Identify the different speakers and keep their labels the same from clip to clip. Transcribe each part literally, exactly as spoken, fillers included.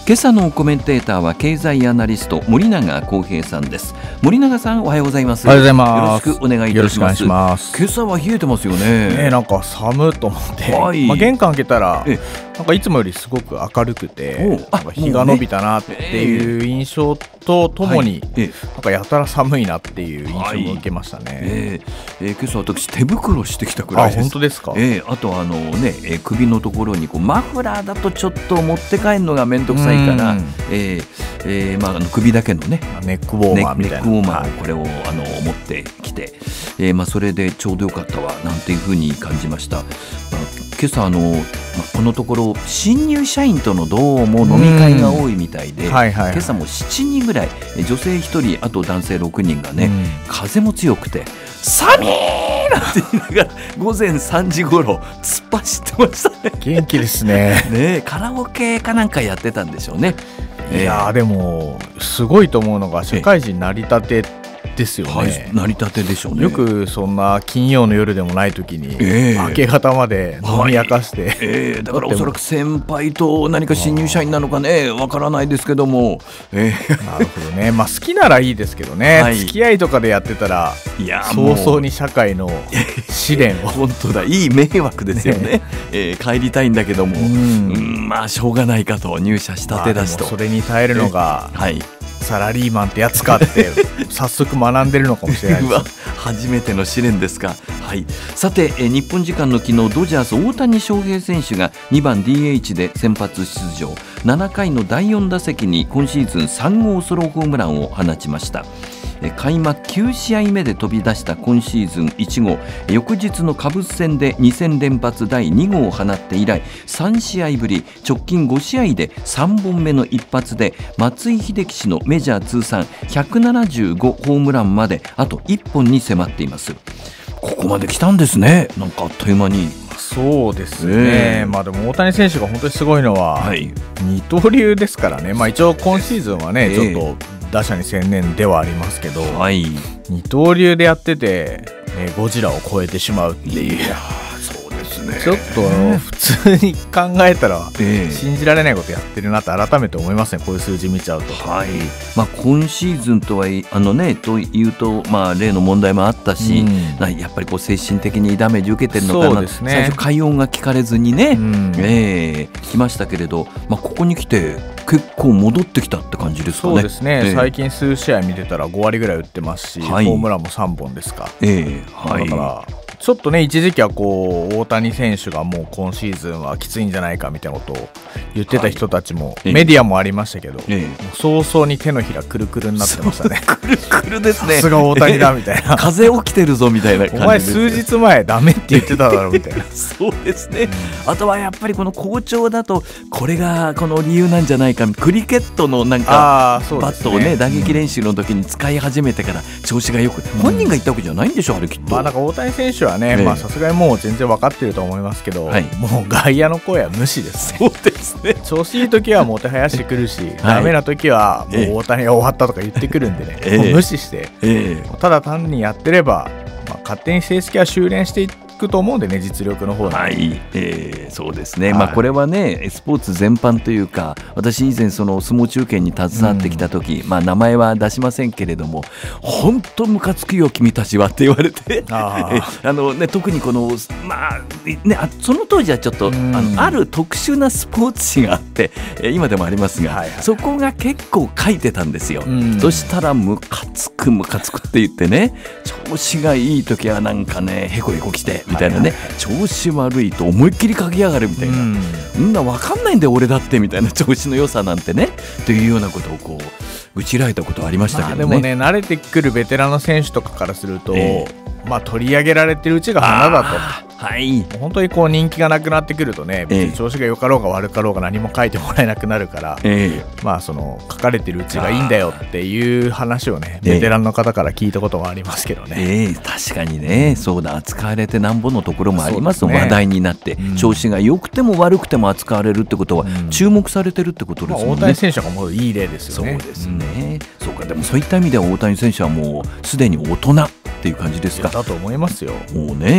Speaker 1: 今朝のコメンテーターは経済アナリスト森永康平さんです。森永さん、おはようございます。
Speaker 2: おはようございます。
Speaker 1: よろしくお願いいたします。
Speaker 2: よろしくお願いします。
Speaker 1: 今朝は冷えてますよね。
Speaker 2: ね、なんか寒いと思って、
Speaker 1: はい、
Speaker 2: まあ、玄関開けたら
Speaker 1: え
Speaker 2: なんかいつもよりすごく明るくて、
Speaker 1: あ
Speaker 2: なんか日が伸びたなっていう印象とともに、
Speaker 1: はい、
Speaker 2: なんかやたら寒いなっていう印象を受けましたね。
Speaker 1: はい、えーえー、今朝私手袋してきたくらいです。
Speaker 2: あ、本当ですか。
Speaker 1: えー、あとあの、ねえー、首のところにこうマフラーだとちょっと持って帰るのがめんどくさいから、えーえーまあ、あの首だけのね
Speaker 2: ネックウォーマーみたいな、
Speaker 1: ネックウォーマーをこれをあの持ってきて、えーまあ、それでちょうどよかったわなんていうふうに感じました。まあ、今朝あの、まあ、このところ新入社員とのどうも飲み会が多いみたいで、
Speaker 2: はいはいはい、
Speaker 1: 今朝もしちにんぐらい女性ひとりあと男性ろくにんがね、風も強くて寒いなんて言いながら午前さんじごろ突っ走ってましたね。
Speaker 2: 元気ですね。
Speaker 1: ね、カラオケかなんかやってたんでしょうね。
Speaker 2: いやー、でもすごいと思うのが社会人成り立てですよね。はい、
Speaker 1: 成り立てでしょうね。
Speaker 2: よくそんな金曜の夜でもない時に、えー、明け方まで飲み明かして、はい、
Speaker 1: えー、だからおそらく先輩と何か新入社員なのかねわからないですけども、えー、
Speaker 2: なるほどね。まあ好きならいいですけどね、はい、付き合いとかでやってたらいや早々に社会の試練を
Speaker 1: 本当だ、いい迷惑ですよね。ね、えー、帰りたいんだけども、うん、うん、まあしょうがないかと、入社したてだしと、
Speaker 2: まあ、それに耐えるのが、
Speaker 1: はい、
Speaker 2: サラリーマンってやつかって早速学んでるのかもしれないです。
Speaker 1: 初めての試練ですか。はい、さて、え日本時間の昨日ドジャース大谷翔平選手がにばん ディーエイチ で先発出場、ななかいのだいよん打席に今シーズンさん号ソロホームランを放ちました。開幕きゅう試合目で飛び出した今シーズンいち号、翌日のカブス戦でに戦連発だいに号を放って以来さん試合ぶり、直近ご試合でさんぼんめの一発で松井秀喜氏のメジャー通算ひゃくななじゅうごホームランまであといっぽんに迫っています。ここまで来たんですね。なんかあっという間に。
Speaker 2: そうですね、えーまあ、でも大谷選手が本当にすごいのは、はい、二刀流ですからね。まあ、一応今シーズンはね、えー、ちょっと打者に専念ではありますけど、はい、二刀流でやってて、ね、ゴジラを超えてしまうっていう。いやそうですね、ちょっと普通に考えたら信じられないことやってるなって改めて思いますね、こういう数字見ちゃうと。はい、まあ、今シーズンとはあの、ね、というと、まあ、例の問題もあったし、うん、やっぱりこう精神的にダメージ受けてるのかな、ね、最初快音が聞かれずにね、うん、えー、来ましたけれど、まあ、ここに来て結構戻ってきたって感じですかね。 そうですね、えー、最近数試合見てたらごわりぐらい打ってますし、はい、ホームランもさんぼんですか。えーはい、だからちょっとね、一時期はこう大谷選手がもう今シーズンはきついんじゃないかみたいなことを言ってた人たちも、はい、メディアもありましたけど、ええ、早々に手のひらくるくるになってましたね。
Speaker 1: くるくるですね。
Speaker 2: さすが大谷だみたいな。
Speaker 1: 風起きてるぞみたいな感じです。
Speaker 2: お前数日前ダメって言ってただろみたいな。
Speaker 1: そうですね、うん、あとはやっぱりこの好調だとこれがこの理由なんじゃないか。クリケットのなんかバットをね、打撃練習の時に使い始めてから調子がよく、うん、本人が言ったわけじゃないんでしょ、あれきっと。
Speaker 2: まあ、なんか大谷選手はね、さすがにもう全然分かってると思いますけど、はい、もう外野の声は無視ですね。
Speaker 1: そうですね。
Speaker 2: 調子いい時はもてはやしてくるし、はい、ダメな時はもう大谷が終わったとか言ってくるんでね、ええ、もう無視して、ええ、ただ単にやってれば、まあ、勝手に成績は修練していってくと思うんでね、実力の方に。はい、えー、そうですね、はい、まあ、これはねスポーツ全般というか、私以前その相撲中継に携わってきた時、うん、まあ、名前は出しませんけれども、本当ムカつくよ君たちはって言われて、ああの、ね、特にこの、まあね、あその当時はちょっと、うん、あのある特殊なスポーツ紙があって今でもありますが、はいはい、そこが結構書いてたんですよ、うん、そしたらムカつくムカつくって言ってね、調子がいい時はなんかねへこへこきてみたいなね、はいはいはい、調子悪いと思いっきり書きやがるみたいな、うん、みんな分かんないんだよ俺だってみたいな、調子の良さなんてねというようなことをこう打ちられたことありましたけどね。まあ、でもね、慣れてくるベテランの選手とかからすると、えーまあ、取り上げられてるうちが花だと。はい、本当にこう人気がなくなってくるとね、別に調子が良かろうが悪かろうが何も書いてもらえなくなるから、えー、まあその書かれてるうちがいいんだよっていう話をね、ベテランの方から聞いたことがありますけどね。
Speaker 1: えー、確かにね、そうだ、扱われてなんぼのところもありますね、話題になって、うん、調子が良くても悪くても扱われるってことは、うん、注目されてるってことですもんね。
Speaker 2: まあ、大谷選手がもういい例ですよね。
Speaker 1: そうですね、うん、そうか、でもそういった意味では大谷選手はもうすでに大人っていう感じですか。
Speaker 2: だと思いますよ。
Speaker 1: もうね、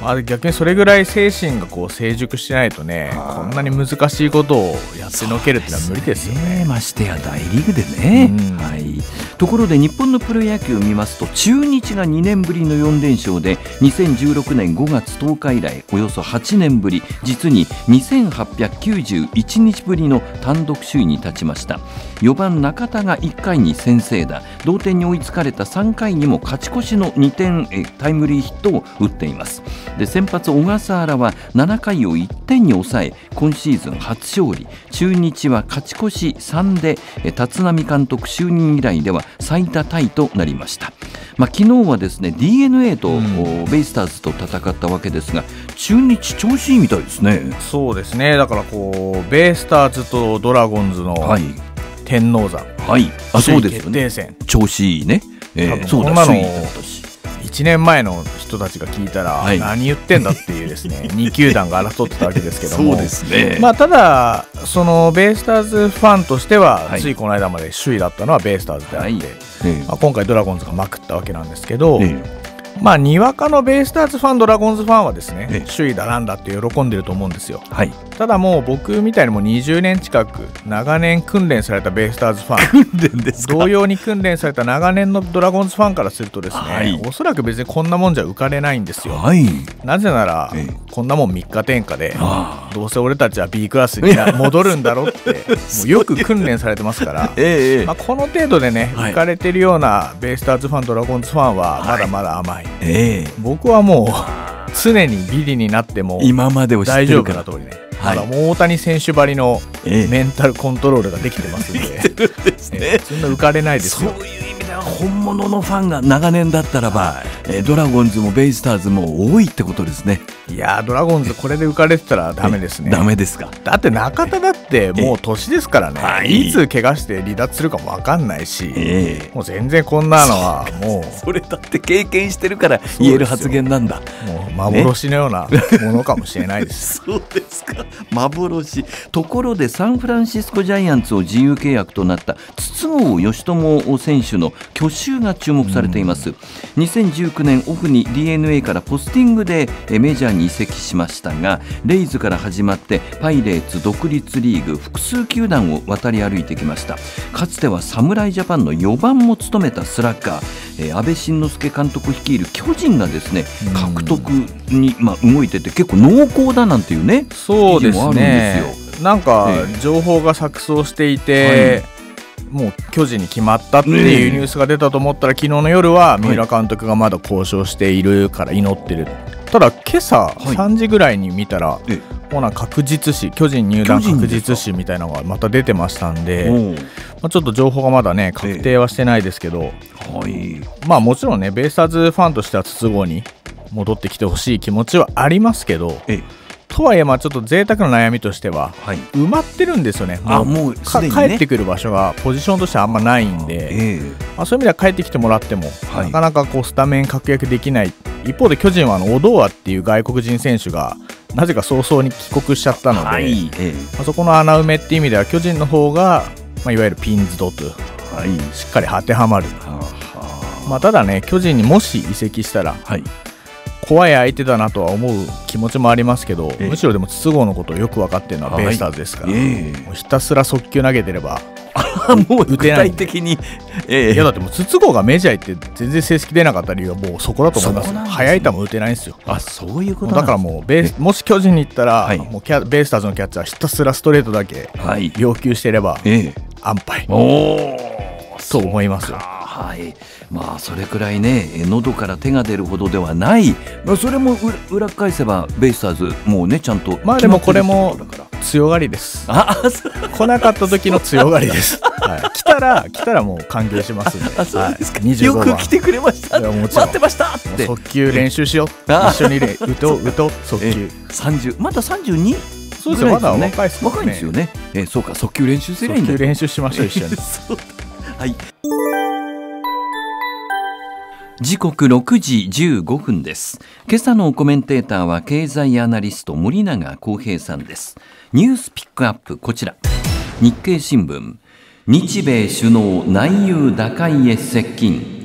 Speaker 2: あ逆にそれぐらい精神がこう成熟してないとね、こんなに難しいことをやってのけるっていうのは無理ですよね。
Speaker 1: ましてや大リーグでね、うんはい、ところで日本のプロ野球を見ますと、中日がにねんぶりのよんれんしょうでにせんじゅうろくねんごがつとおか以来およそはちねんぶり、実ににせんはっぴゃくきゅうじゅういちにちぶりの単独首位に立ちました。よばん中田がいっかいに先制打、同点に追いつかれたさんかいにも勝ち越しのにてんえタイムリーヒットを打っています。で先発小笠原はななかいをいってんに抑え今シーズン初勝利。中日は勝ち越しさんで立浪監督就任以来では最多タイとなりました。まあ、昨日はですね ディーエヌエー と、うん、ベイスターズと戦ったわけですが、中日調子いいみたいですね。
Speaker 2: そうですね、だからこうベイスターズとドラゴンズの、はい天王山、
Speaker 1: はい、あそうですよね、
Speaker 2: 決定戦
Speaker 1: 調子いいね、えー、
Speaker 2: そうだこんなのいちねんまえの人たちが聞いたら、はい、何言ってんだっていうですねに球団が争ってたわけですけども
Speaker 1: そうですね、
Speaker 2: まあ、ただそのベイスターズファンとしては、はい、ついこの間まで首位だったのはベイスターズであって、はいえーまあ、今回ドラゴンズがまくったわけなんですけど、えーまあ、にわかのベイスターズファンドラゴンズファンはですね、ええ、首位だなんだって喜んでると思うんですよ、はい、ただもう僕みたいにもうにじゅうねん近く長年訓練されたベイスターズファン
Speaker 1: 訓練ですか、
Speaker 2: 同様に訓練された長年のドラゴンズファンからするとですね、はい、おそらく別にこんなもんじゃ浮かれないんですよ、はい、なぜなら、ええ、こんなもんみっか天下でどうせ俺たちは B クラスに戻るんだろってもうよく訓練されてますから、ええまあ、この程度でね、はい、浮かれてるようなベイスターズファンドラゴンズファンはまだまだ甘い、はいええ僕はもう常にビリになっても
Speaker 1: 今までを知ってるから
Speaker 2: 大丈夫な通りね、はい、まだもう大谷選手ばりのメンタルコントロールができてますんで、ええですねええ、そんな浮かれないですよ。
Speaker 1: そういう意味では本物のファンが長年だったらば、はいえー、ドラゴンズもベイスターズも多いってことですね。
Speaker 2: いやドラゴンズこれで浮かれてたらダメですね。
Speaker 1: ダメですか。
Speaker 2: だって中田だってもう年ですからね、はい、いつ怪我して離脱するかも分かんないし、えー、もう全然こんなのはもう
Speaker 1: それだって経験してるから言える発言なんだ。
Speaker 2: もう幻のようなものかもしれないです、
Speaker 1: ね、そうですか幻。ところでサンフランシスコジャイアンツを自由契約となった筒香嘉智選手の去就が注目されています、うん、にせんじゅうきゅうねんオフに ディーエヌエー からポスティングでメジャーに移籍しましたが、レイズから始まってパイレーツ独立リーグ複数球団を渡り歩いてきました。かつては侍ジャパンのよばんも務めたスラッガー、えー、安倍晋之助監督率いる巨人がですね獲得に、まあ、動いてて結構濃厚だなんていうね
Speaker 2: そうですねなんか情報が錯綜していて、はいもう巨人に決まったっていうニュースが出たと思ったら、昨日の夜は三浦監督がまだ交渉しているから祈ってる、はい、ただ今朝さんじぐらいに見たら、はい、もうなんか確実視巨人入団確実視みたいなのがまた出てましたんで、まあ、ちょっと情報がまだね確定はしてないですけど、はい、まあもちろんねベイスターズファンとしては筒香に戻ってきてほしい気持ちはありますけど、とはいえまあちょっと贅沢な悩みとしては、はい、埋まってるんですよね。
Speaker 1: あもうすでにね
Speaker 2: 帰ってくる場所がポジションとしてはあんまないんで、えーまあ、そういう意味では帰ってきてもらっても、はい、なかなかこうスタメン確約できない。一方で巨人はあのオドアっていう外国人選手がなぜか早々に帰国しちゃったので、はいえーまあ、そこの穴埋めっていう意味では巨人の方が、まあ、いわゆるピンズドと、はい、しっかり当てはまる。ははまあ、ただね巨人にもし移籍したら、はい怖い相手だなとは思う気持ちもありますけど、えー、むしろでも筒香のことをよく分かっているのはベイスターズですから、はいえー、もうひたすら速球投げてれば
Speaker 1: もう具体的に、
Speaker 2: えー、いやだってもう筒香がメジャー行って全然成績出なかった理由はもうそこだと思います。すね、速い球打てないんですよ。
Speaker 1: あそういうこと
Speaker 2: だからもうベーもし巨人に行ったら、はい、もうキャベイスターズのキャッチャーひたすらストレートだけ要求していれば、はいえー、安牌おと思いますよ。
Speaker 1: はいまあ、それくらいね喉から手が出るほどではない、まあ、それも裏返せばベイスターズもうねちゃんと
Speaker 2: まあでもこれも強がりです。あ来なかった時の強がりです、はい、来たら来たらもう歓迎しますんで。
Speaker 1: あそうですか、はい、よく来てくれました待ってましたって
Speaker 2: 速球練習しよう一緒に打とう打とう速球
Speaker 1: さんじゅうまだ さんじゅうに?
Speaker 2: そうですよまだ若いですね
Speaker 1: 若いんですよね、えー、そうか速球練習すればいいんだ。
Speaker 2: 速球練習しましょう一緒に
Speaker 1: はい時刻ろくじじゅうごふんです。今朝のコメンテーターは経済アナリスト森永康平さんです。ニュースピックアップこちら。日経新聞日米首脳内憂打開へ接近。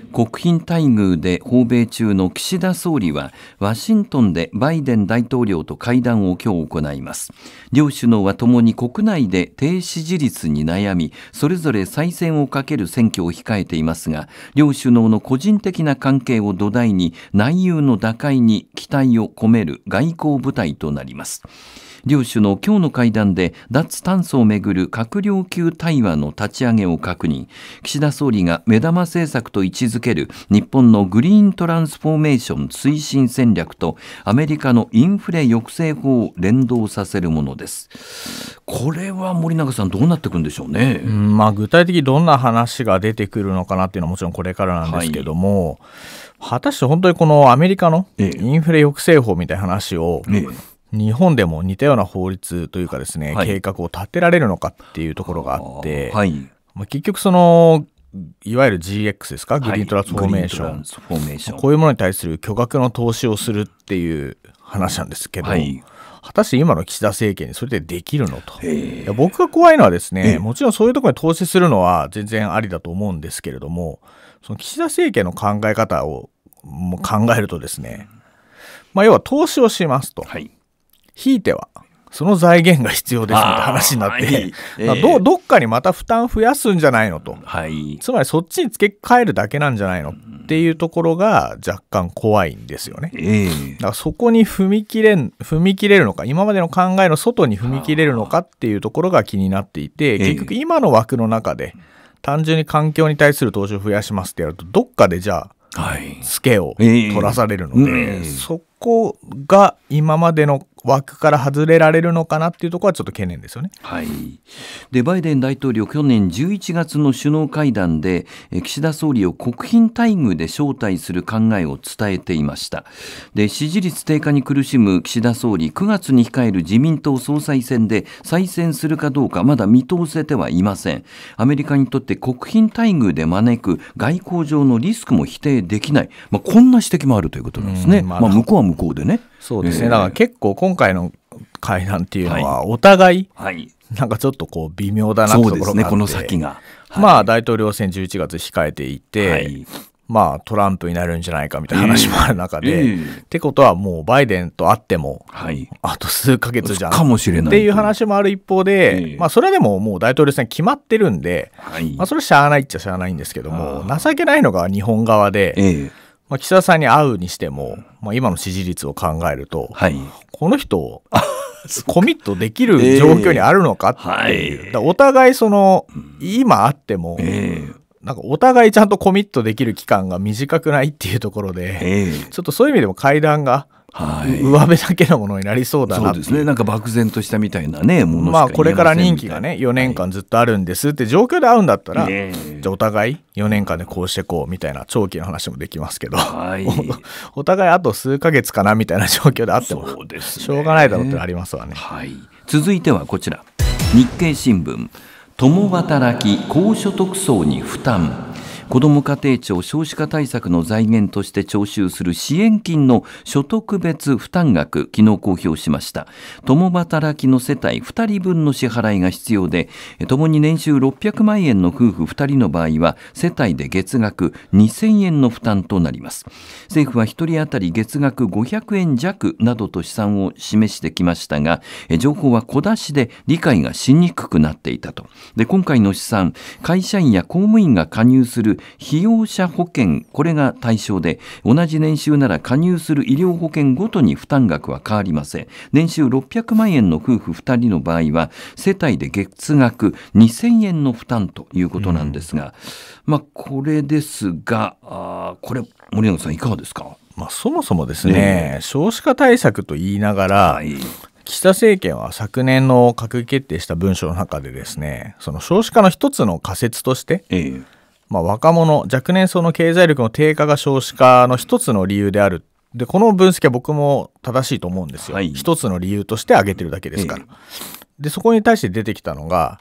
Speaker 1: 国賓待遇で訪米中の岸田総理はワシントンでバイデン大統領と会談を今日行います。両首脳はともに国内で低支持率に悩み、それぞれ再選をかける選挙を控えていますが、両首脳の個人的な関係を土台に内憂の打開に期待を込める外交舞台となります。両首脳今日の会談で脱炭素をめぐる閣僚級対話の立ち上げを確認。岸田総理が目玉政策と位置づける日本のグリーントランスフォーメーション推進戦略とアメリカのインフレ抑制法を連動させるものです。これは森永さんどうなっていくんでしょうね。
Speaker 2: うん、まあ、具体的にどんな話が出てくるのかなっていうのはもちろんこれからなんですけども、はい、果たして本当にこのアメリカのインフレ抑制法みたいな話を、ええ日本でも似たような法律というかですね、はい、計画を立てられるのかっていうところがあって、はい、まあ、結局そのいわゆる ジーエックス ですか、グリーントランスフォーメーション、はい、こういうものに対する巨額の投資をするっていう話なんですけど、はい、果たして今の岸田政権にそれでできるのと。いや僕が怖いのはですね、もちろんそういうところに投資するのは全然ありだと思うんですけれども、その岸田政権の考え方を考えるとですね、まあ、要は投資をしますと、はい、ひいてはその財源が必要ですみたいな話になって、はいえー、ど, どっかにまた負担増やすんじゃないのと、はい、つまりそっちに付け替えるだけなんじゃないのっていうところが若干怖いんですよね、えー、だからそこに踏み切れん踏み切れるのか、今までの考えの外に踏み切れるのかっていうところが気になっていて、結局今の枠の中で単純に環境に対する投資を増やしますってやると、どっかでじゃあ、はい、ツケを取らされるので、えーうん、そこが今までの枠から外れられるのかなっていうところはちょっと懸念ですよね。
Speaker 1: はい、でバイデン大統領去年じゅういちがつの首脳会談で岸田総理を国賓待遇で招待する考えを伝えていました。で支持率低下に苦しむ岸田総理、くがつに控える自民党総裁選で再選するかどうかまだ見通せてはいません。アメリカにとって国賓待遇で招く外交上のリスクも否定できない、まあ、こんな指摘もあるということなんですね。まあ、まあ向こうは向こうでね。
Speaker 2: そうですね、えー、だから結構今回の会談っていうのはお互いなんかちょっとこう微妙だなってところがあって、そうですね、
Speaker 1: この先が、はい、
Speaker 2: まあ大統領選じゅういちがつ控えていて、はい、まあトランプになるんじゃないかみたいな話もある中で、えー、ってことはもうバイデンと会っても、はい、あと数ヶ月じゃん
Speaker 1: かもしれない
Speaker 2: っていう話もある一方で、えー、まあそれでももう大統領選決まってるんで、はい、まあそれしゃあないっちゃしゃあないんですけども、情けないのが日本側で、えーまあ、岸田さんに会うにしても、まあ、今の支持率を考えると、はい、この人コミットできる状況にあるのかっていう、えーはい、だお互いその今会っても、えー、なんかお互いちゃんとコミットできる期間が短くないっていうところで、えー、ちょっとそういう意味でも会談がはい、上辺だけのものになりそうだなっていう。
Speaker 1: そうですね、なんか漠然としたみたいなねものしか言えませんみたいな。
Speaker 2: まあこれから任期がねよねんかんずっとあるんですって状況で会うんだったら、はい、じゃあお互いよねんかんでこうしてこうみたいな長期の話もできますけど、はい、お, お互いあと数ヶ月かなみたいな状況であってもそうです、ね、しょうがないだろうってありますわね、
Speaker 1: はい、続いてはこちら、日経新聞、共働き高所得層に負担、子ども家庭庁少子化対策の財源として徴収する支援金の所得別負担額、昨日公表しました。共働きの世帯ふたりぶんの支払いが必要で、ともに年収ろっぴゃくまんえんの夫婦ふたりの場合は世帯で月額にせんえんの負担となります。政府はひとり当たり月額ごひゃくえん弱などと試算を示してきましたが、情報は小出しで理解がしにくくなっていたと。で、今回の試算、会社員や公務員が加入する被用者保険、これが対象で、同じ年収なら加入する医療保険ごとに負担額は変わりません。年収ろっぴゃくまんえんの夫婦ふたりの場合は世帯で月額にせんえんの負担ということなんですが、うん、まあこれですが、あこれ森永さんいかがですか。
Speaker 2: まあ、そもそもですね、ね少子化対策と言いながら、はい、岸田政権は昨年の閣議決定した文書の中でですね、その少子化の一つの仮説として、ええまあ、若者、若年層の経済力の低下が少子化の一つの理由である。で、この分析は僕も正しいと思うんですよ。はい、一つの理由として挙げてるだけですから。ええ、で、そこに対して出てきたのが、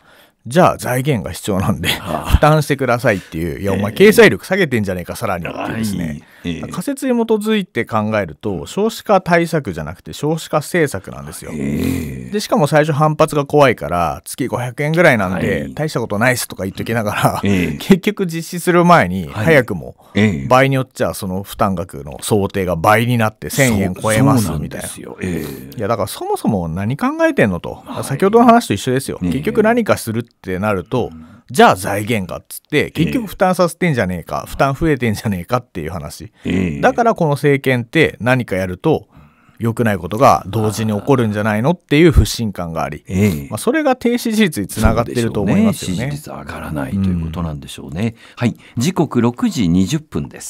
Speaker 2: じゃあ財源が必要なんで負担してくださいっていう、いやお前経済力下げてんじゃねえかさらにってですね、えー、仮説に基づいて考えると少子化対策じゃなくて少子化政策なんですよ。えー、でしかも最初反発が怖いから月ごひゃくえんぐらいなんで大したことないっすとか言っときながら、えー、結局実施する前に早くも場合によっちゃその負担額の想定が倍になってせんえん超えますみたいな。えー、いやだからそもそも何考えてんのと、はい、先ほどの話と一緒ですよ。結局何かするってなると、じゃあ財源かっつって結局負担させてんじゃねえか、負担増えてんじゃねえかっていう話。だからこの政権って何かやると良くないことが同時に起こるんじゃないのっていう不信感があり、まあ、それが低支持率につながっていると思いますよね。
Speaker 1: 支持率上がらないということなんでしょうね。うん、はい、時刻ろくじにじゅっぷんです。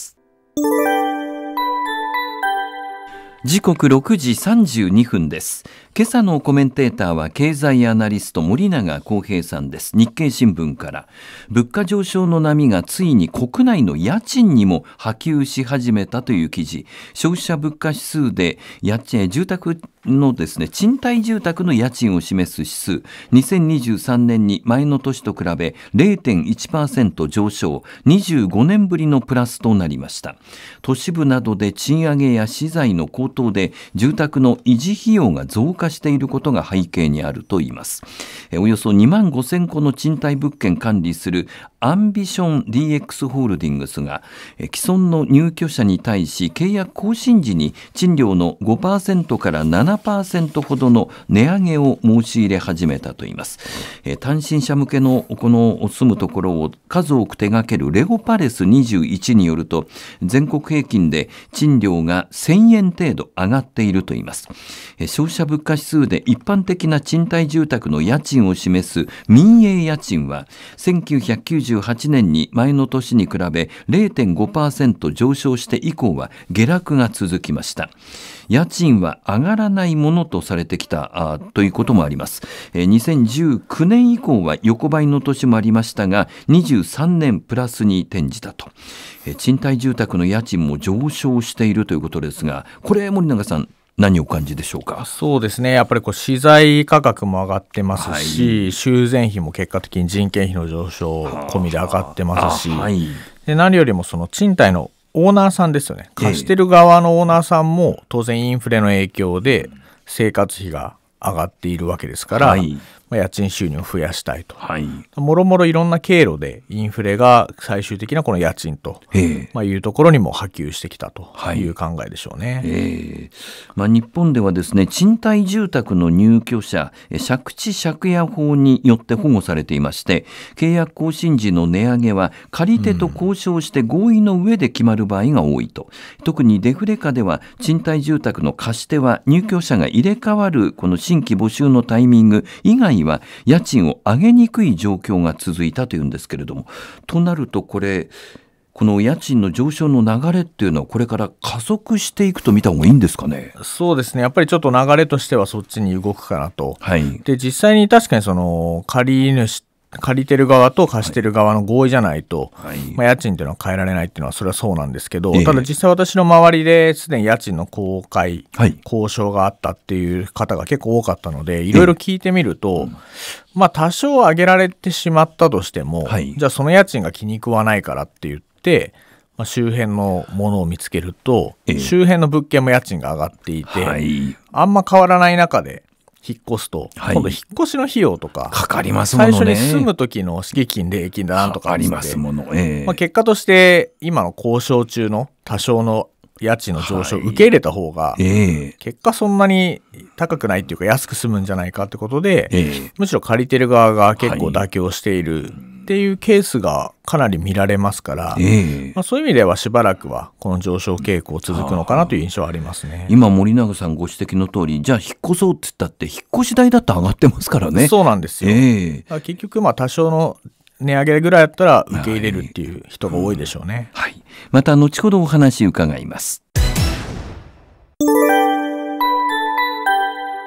Speaker 1: 時刻ろくじさんじゅうにふんです。今朝のコメンテーターは経済アナリスト森永康平さんです。日経新聞から、物価上昇の波がついに国内の家賃にも波及し始めたという記事。消費者物価指数で家賃住宅のですね賃貸住宅の家賃を示す指数、にせんにじゅうさんねんに前の年と比べ れいてんいちパーセント 上昇、にじゅうごねんぶりのプラスとなりました。都市部などで賃上げや資材の高騰で住宅の維持費用が増加していることが背景にあるといいます。およそにまんごせんこの賃貸物件管理するアンビション ディーエックス ホールディングスが既存の入居者に対し契約更新時に賃料の ごパーセント から ななパーセント ほどの値上げを申し入れ始めたといいます。単身者向けのこの住むところを数多く手掛けるレゴパレスにじゅういちによると、全国平均で賃料がせんえん程度上がっているといいます。消費者物価指数で一般的な賃貸住宅の家賃を示す民営家賃はせんきゅうひゃくきゅうじゅうはちねんに前の年に比べ れいてんごパーセント 上昇して以降は下落が続きました。家賃は上がらないものとされてきたあということもあります。にせんじゅうきゅうねん以降は横ばいの年もありましたが、にじゅうさんねんプラスに転じたと。賃貸住宅の家賃も上昇しているということですが、これ森永さん何を感じでしょうか。
Speaker 2: そうですね、やっぱりこう資材価格も上がってますし、はい、修繕費も結果的に人件費の上昇込みで上がってますし、はい、で何よりもその賃貸のオーナーさんですよね。貸してる側のオーナーさんも当然インフレの影響で生活費が上がっているわけですから、はい、まあ、家賃収入を増やしたいと、はい、もろもろいろんな経路でインフレが最終的なこの家賃と、まあ、いうところにも波及してきたという考えでしょうね。はい、え
Speaker 1: ーまあ、日本ではですね、賃貸住宅の入居者借地借家法によって保護されていまして、契約更新時の値上げは借り手と交渉して合意の上で決まる場合が多いと、うん、特にデフレ下では賃貸住宅の貸し手は入居者が入れ替わるこの新規募集のタイミング以外は家賃を上げにくい状況が続いたというんですけれども、となるとこれこの家賃の上昇の流れっていうのはこれから加速していくと見た方がいいんですかね。
Speaker 2: そうですね、やっぱりちょっと流れとしてはそっちに動くかなと、はい、で実際に確かにその借り主借りてる側と貸してる側の合意じゃないと、はい、まあ、家賃っていうのは変えられないっていうのはそれはそうなんですけど、えー、ただ実際私の周りですでに家賃の公開、はい、交渉があったっていう方が結構多かったので、いろいろ聞いてみると、えーまあ、多少上げられてしまったとしても、はい、じゃあその家賃が気に食わないからって言って、まあ、周辺のものを見つけると、えー、周辺の物件も家賃が上がっていて、はい、あんま変わらない中で引っ越すと、はい、今度引っ越しの費用とか
Speaker 1: かかりますものね。
Speaker 2: 最初に住む時の敷金礼金だなんとか
Speaker 1: ありますもの、えー
Speaker 2: まあ、結果として今の交渉中の多少の家賃の上昇を受け入れた方が、はい、えー、結果そんなに高くないっていうか安く済むんじゃないかってことで、えー、むしろ借りてる側が結構妥協しているっていうケースがかなり見られますから、えーまあ、そういう意味ではしばらくはこの上昇傾向続くのかなという印象はありますね。
Speaker 1: 今森永さんご指摘の通り、じゃあ引っ越そうって言ったって引っ越し代だって上がってますからね。
Speaker 2: そうなんですよ、えー、だから結局まあ多少の値上げぐらいだったら受け入れるっていう人が多いでしょうね。
Speaker 1: はい、はい、また後ほどお話伺います。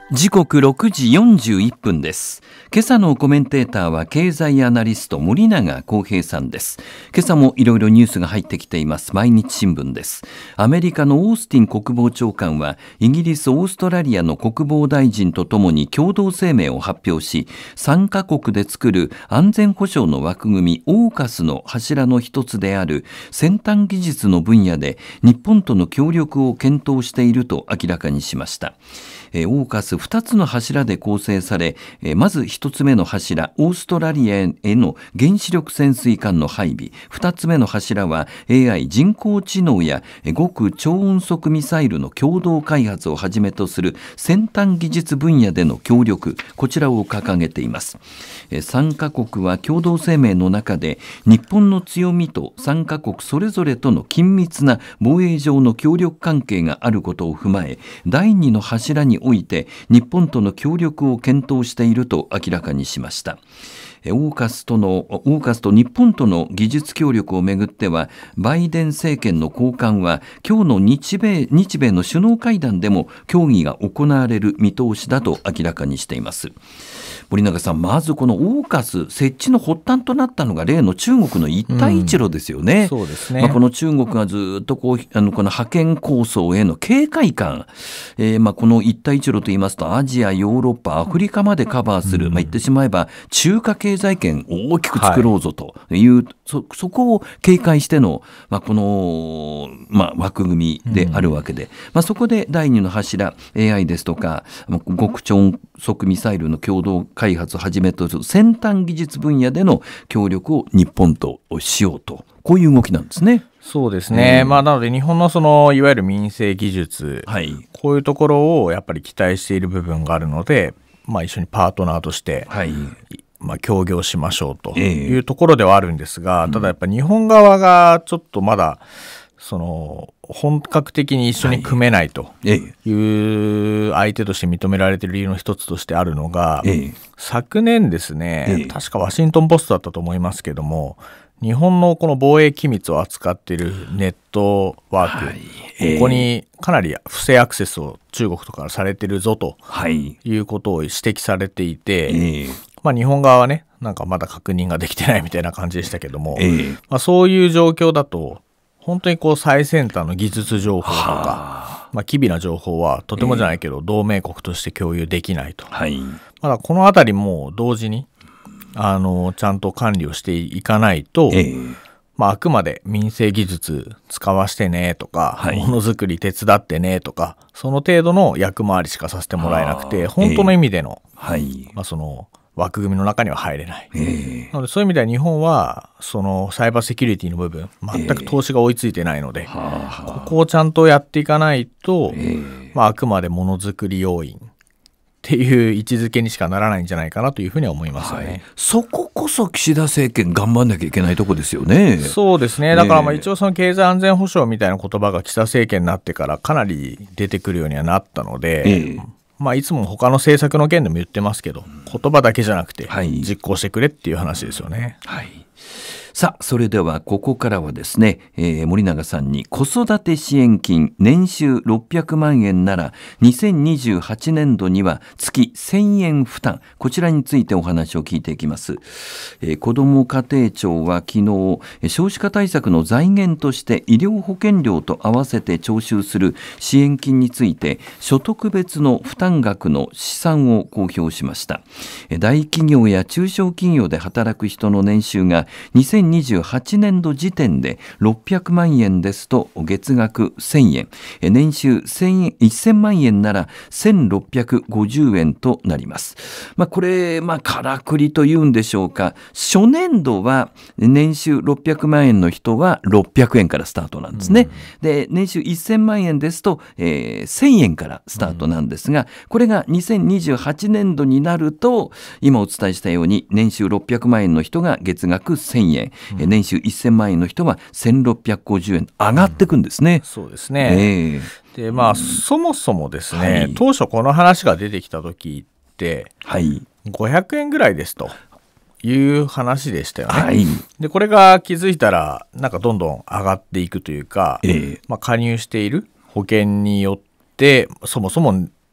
Speaker 1: 時刻ろくじよんじゅういっぷんです。今朝のコメンテーターは経済アナリスト森永康平さんです。今朝もいろいろニュースが入ってきています。毎日新聞です。アメリカのオースティン国防長官はイギリス、オーストラリアの国防大臣とともに共同声明を発表し、さんカ国で作る安全保障の枠組みオーカスの柱の一つである先端技術の分野で日本との協力を検討していると明らかにしました。オーカスふたつの柱で構成され、まずひとつめの柱、オーストラリアへの原子力潜水艦の配備、ふたつめの柱は エーアイ 人工知能や極超音速ミサイルの共同開発をはじめとする先端技術分野での協力、こちらを掲げています。さんカ国は共同声明の中で日本の強みとさんカ国それぞれとの緊密な防衛上の協力関係があることを踏まえ、だいにの柱において日本との協力を検討していると明らかにしました。オーカスとのオーカスと日本との技術協力をめぐっては、バイデン政権の高官は今日の日米日米の首脳会談でも協議が行われる見通しだと明らかにしています。森永さん、まずこのオーカス設置の発端となったのが例の中国の一帯一路ですよね。うん、そうですね。まあ、この中国がずっとこうあのこの覇権構想への警戒感、えー、まあこの一帯一路といいますとアジア、ヨーロッパ、アフリカまでカバーする、うん、まあ、言ってしまえば中華経済圏を大きく作ろうぞという、はい、そ, そこを警戒しての、まあ、この、まあ、枠組みであるわけで、うん、まあ、そこでだいにの柱 エーアイ ですとか極超音速ミサイルの共同開発をはじめとする先端技術分野での協力を日本としようと、こういう動きなんですね。
Speaker 2: そうですね、うん、まあ、なので日本のそのいわゆる民生技術、はい、こういうところをやっぱり期待している部分があるので、まあ、一緒にパートナーとして、はい、まあ、協業しましょうというところではあるんですが、えー、ただやっぱり日本側がちょっとまだその本格的に一緒に組めないという相手として認められている理由の一つとしてあるのが、えー、昨年ですね、えー、確かワシントンポストだったと思いますけども、日本のこの防衛機密を扱っているネットワーク、はい、えー、ここにかなり不正アクセスを中国とかされているぞということを指摘されていて、えーまあ、日本側はね、なんかまだ確認ができてないみたいな感じでしたけども、えーまあ、そういう状況だと本当にこう最先端の技術情報とか、まあ、機微な情報はとてもじゃないけど同盟国として共有できないと、はい、まだこのあたりも同時にあのちゃんと管理をしていかないと、えーまあ、あくまで民生技術使わしてねとか、はい、ものづくり手伝ってねとか、その程度の役回りしかさせてもらえなくて、本当の意味での、えーはいまあ、その枠組みの中には入れない、えー、なのでそういう意味では日本はそのサイバーセキュリティの部分全く投資が追いついてないので、えー、ここをちゃんとやっていかないと、えーまあ、あくまでものづくり要員っていう位置づけにしかならないんじゃないかなというふうには思いますよね、はい、
Speaker 1: そここそ岸田政権頑張んなきゃいけないとこですよね。
Speaker 2: そうですね。だからまあ一応その経済安全保障みたいな言葉が岸田政権になってからかなり出てくるようにはなったので、えーまあ、いつも他の政策の件でも言ってますけど、言葉だけじゃなくて実行してくれっていう話ですよね、はい、
Speaker 1: さあ、それではここからはですね、えー、森永さんに子育て支援金年収ろっぴゃくまんえんならにせんにじゅうはちねんどには月せんえん負担、こちらについてお話を聞いていきます。えー、子ども家庭庁は昨日少子化対策の財源として医療保険料と合わせて徴収する支援金について所得別の負担額の試算を公表しました。大企業や中小企業で働く人の年収がにせんにじゅうはちねんど時点でろっぴゃくまんえんですと月額せんえん、年収せんせんまんえんならせんろっぴゃくごじゅうえんとなります。まあ、これ、まあ、からくりというんでしょうか。初年度は年収ろっぴゃくまんえんの人はろっぴゃくえんからスタートなんですね、うん、で年収せんまんえんですと、えー、せんえんからスタートなんですが、これがにせんにじゅうはちねんどになると今お伝えしたように年収ろっぴゃくまんえんの人が月額せんえん、うん、年収せんまんえんの人はせんろっぴゃくごじゅうえん上がっていくんですね、うん、
Speaker 2: そうですね、えー、でまあ、うん、そもそもですね、はい、当初この話が出てきた時って、はい、ごひゃくえんぐらいですという話でしたよね、はい、でこれが気づいたらなんかどんどん上がっていくというか、えーまあ、加入している保険によってそもそも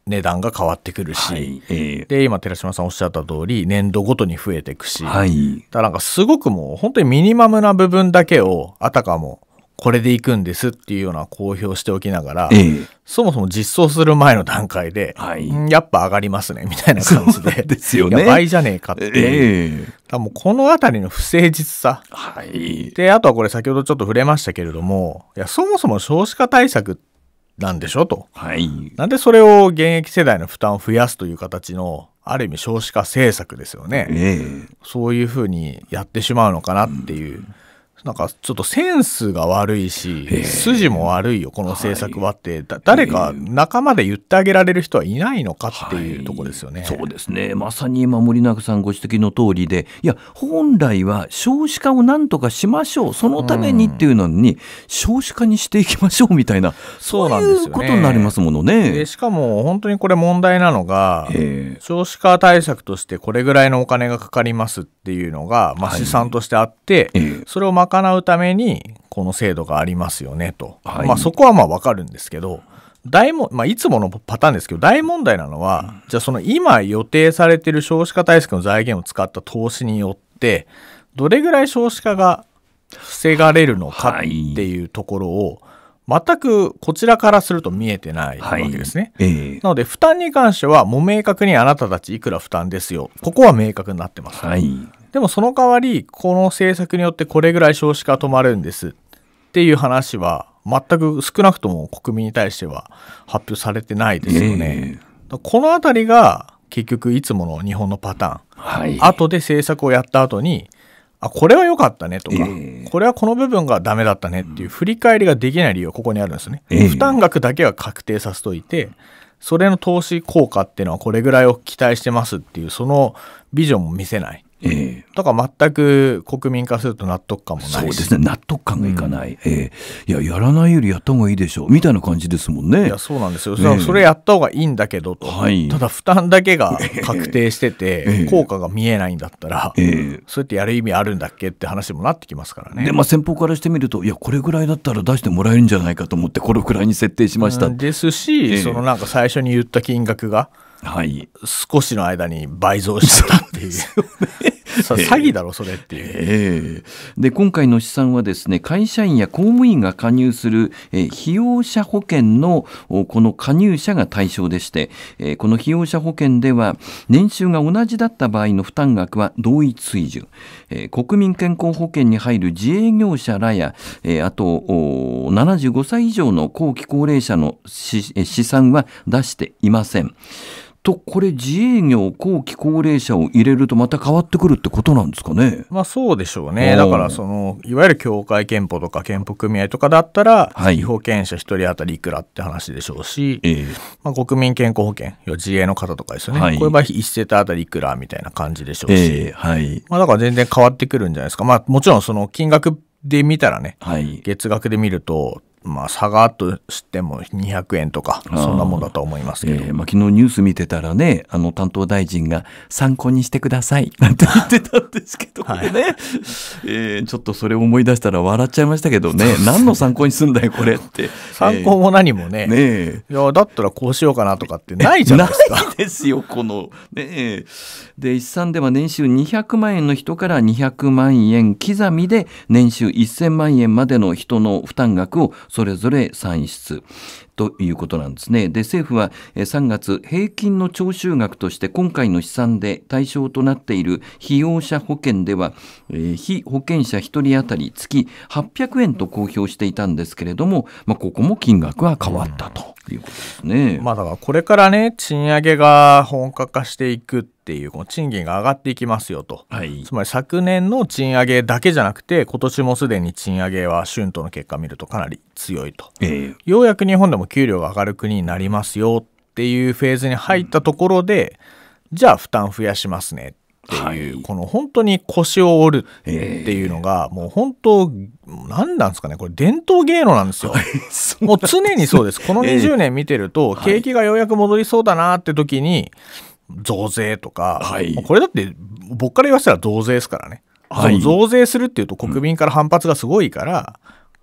Speaker 2: 値段が変わってくるし、
Speaker 1: はいえー、
Speaker 2: で今寺島さんおっしゃった通り年度ごとに増えていくし、
Speaker 1: はい、
Speaker 2: だからなんかすごくもう本当にミニマムな部分だけをあたかもこれでいくんですっていうような公表しておきながら、えー、そもそも実装する前の段階で、はい、やっぱ上がりますねみたいな感じ で,
Speaker 1: ですよ、ね、
Speaker 2: や倍じゃねえかっていう、えー、だもうこのあたりの不誠実さ、はい、であとはこれ先ほどちょっと触れましたけれども、いやそもそも少子化対策なんでしょと、はい、なんでそれを現役世代の負担を増やすという形のある意味少子化政策ですよね、えー、そういうふうにやってしまうのかなっていう、うんなんかちょっとセンスが悪いし筋も悪いよこの政策はって、はい、誰か仲間で言ってあげられる人はいないのかっていうところですよね、
Speaker 1: はい、そうですね。まさに今森永さんご指摘の通りで、いや本来は少子化をなんとかしましょうそのためにっていうのに、うん、少子化にしていきましょうみたいなそうなんですよね、そういうことになりますものね。
Speaker 2: でしかも本当にこれ問題なのが、少子化対策としてこれぐらいのお金がかかりますっていうのが、まあ、試算としてあって、はい、それを賄うためにこの制度がありますよねと、はいまあ、そこはまあ分かるんですけど大も、まあ、いつものパターンですけど大問題なのは、うん、じゃあその今予定されている少子化対策の財源を使った投資によってどれぐらい少子化が防がれるのかっていうところを、はい、全くこちらからすると見えてないわけですね、はいえー、なので負担に関してはもう明確にあなたたちいくら負担ですよここは明確になってます、はいでもその代わりこの政策によってこれぐらい少子化止まるんですっていう話は全く少なくとも国民に対しては発表されてないですよね、えー、このあたりが結局いつもの日本のパターン、はい、後で政策をやった後にあこれは良かったねとか、えー、これはこの部分がダメだったねっていう振り返りができない理由はここにあるんですね、えー、負担額だけは確定させといてそれの投資効果っていうのはこれぐらいを期待してますっていうそのビジョンも見せないえー、だから全く国民化すると納得感もないしそう
Speaker 1: ですね納得感がいかない、うんえー、いややらないよりやった方がいいでしょうみたいな感じですもんね。
Speaker 2: いやそうなんですよ、えー、それやった方がいいんだけどと、はい、ただ負担だけが確定してて、えー、効果が見えないんだったら、えー、そうやってやる意味あるんだっけって話にもなってきますからね。
Speaker 1: で、まあ、先方からしてみるといやこれぐらいだったら出してもらえるんじゃないかと思ってこれぐらいに設定しました、うん、
Speaker 2: ですし、えー、そのなんか最初に言った金額がはい、少しの間に倍増したっていう詐欺だろそれっていう、
Speaker 1: えー、で今回の試算はですね会社員や公務員が加入する、えー、被用者保険のこの加入者が対象でして、えー、この被用者保険では年収が同じだった場合の負担額は同一水準、えー、国民健康保険に入る自営業者らや、えー、あとななじゅうごさい以上の後期高齢者の試算は出していません。とこれ自営業後期高齢者を入れるとまた変わってくるってことなんですかね。
Speaker 2: まあそうでしょうね。だからそのいわゆる協会憲法とか健保組合とかだったら、はい、被保険者ひとり当たりいくらって話でしょうし、えーまあ、国民健康保険要は自営の方とかですよね、はい、こういう場合いち世帯当たりいくらみたいな感じでしょうし、えーはいまあ、だから全然変わってくるんじゃないですか。まあもちろんその金額で見たらね、はい、月額で見るとまあ、差があっとしてもにひゃくえんとかそんなもんだと思いますけど、
Speaker 1: えーまあ、昨日ニュース見てたらねあの担当大臣が参考にしてくださいなんて言ってたんですけどね、はいえー、ちょっとそれを思い出したら笑っちゃいましたけどね何の参考にすんだよこれって
Speaker 2: 参考も何もね、えー、ねいやだったらこうしようかなとかってないじゃないですか。
Speaker 1: ないですよこのね。で試算では年収にひゃくまんえんの人からにひゃくまんえん刻みで年収せんまんえんまでの人の負担額をそれぞれ算出ということなんですね。で政府はさんがつ平均の徴収額として今回の試算で対象となっている被用者保険では、えー、被保険者ひとり当たり月はっぴゃくえんと公表していたんですけれども、まあ、ここも金額は変わったということですね。
Speaker 2: まあ、だからこれからね賃上げが本格化していくっていうこの賃金が上がっていきますよと、はい、つまり昨年の賃上げだけじゃなくて今年もすでに賃上げは春闘の結果を見るとかなり強いと、えー、ようやく日本でも給料が上がる国になりますよっていうフェーズに入ったところで、うん、じゃあ負担増やしますねっていう、はい、この本当に腰を折るっていうのが、えー、もう本当何なんですかねこれ伝統芸能なんですよ、はい、もう常にそうです。このにじゅうねん見てると、えー、景気がようやく戻りそうだなって時に増税とか、はい、これだって僕から言わせたら増税ですからね、はい、増税するっていうと国民から反発がすごいから、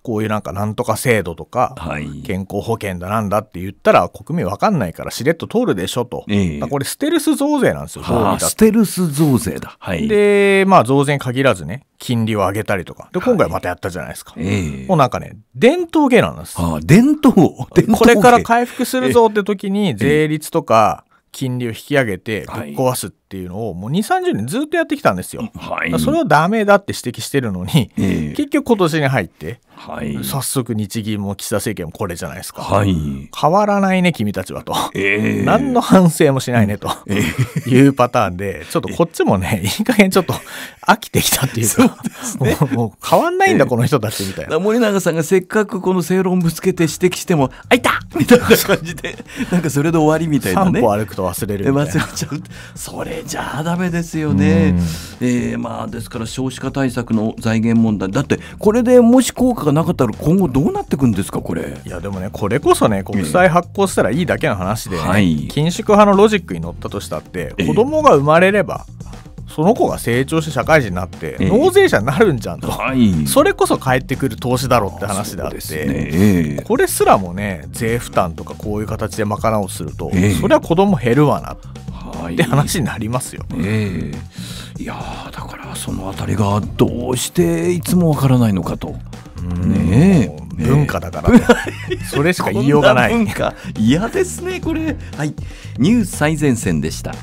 Speaker 2: こういうなんかなんとか制度とか、
Speaker 1: はい、
Speaker 2: 健康保険だなんだって言ったら国民わかんないからしれっと通るでしょと、えー、これステルス増税なんですよ。
Speaker 1: はあ、ステルス増税だ、はい、
Speaker 2: でまあ増税に限らずね金利を上げたりとかで今回またやったじゃないですか、はい、えー、もうなんかね伝統芸なんです、
Speaker 1: はあ、伝統伝統
Speaker 2: これから回復するぞって時に税率とか金利を引き上げてぶっ壊すっていうのをもうにじゅう、さんじゅうねんずっとやってきたんですよ、はい、それをダメだって指摘してるのに、えー、結局今年に入って、はい、早速日銀も岸田政権もこれじゃないですか、はい、変わらないね君たちはと、えー、何の反省もしないねと、えー、いうパターンでちょっとこっちもねいい加減ちょっと飽きてきたっていうかそうですね、もう、もう変わんないんだ、えー、この人たちみたいな。
Speaker 1: 森永さんがせっかくこの正論ぶつけて指摘してもあいたみたいな感じでなんかそれで終わりみたいなね、
Speaker 2: さんぽ歩くと忘れるみたいな、
Speaker 1: 忘れちゃう、それじゃあダメですよね、えーまあ、ですから少子化対策の財源問題だってこれでもし効果がなかったら今後どうなっていくんですかこれ。
Speaker 2: いやでもねこれこそね国債発行したらいいだけの話で、ね、はい、緊縮派のロジックに乗ったとしたって子供が生まれればその子が成長して社会人になって納税者になるんじゃんと、えーはい、それこそ返ってくる投資だろうって話であって、ねえー、これすらもね税負担とかこういう形で賄おうとすると、えー、それは子供減るわなって話になりますよ、
Speaker 1: えー、いやだからそのあたりがどうしていつもわからないのかと、
Speaker 2: ねえ、文化だからねそれしか言いようがない。
Speaker 1: 文化嫌ですねこれ。はい、ニュース最前線でした。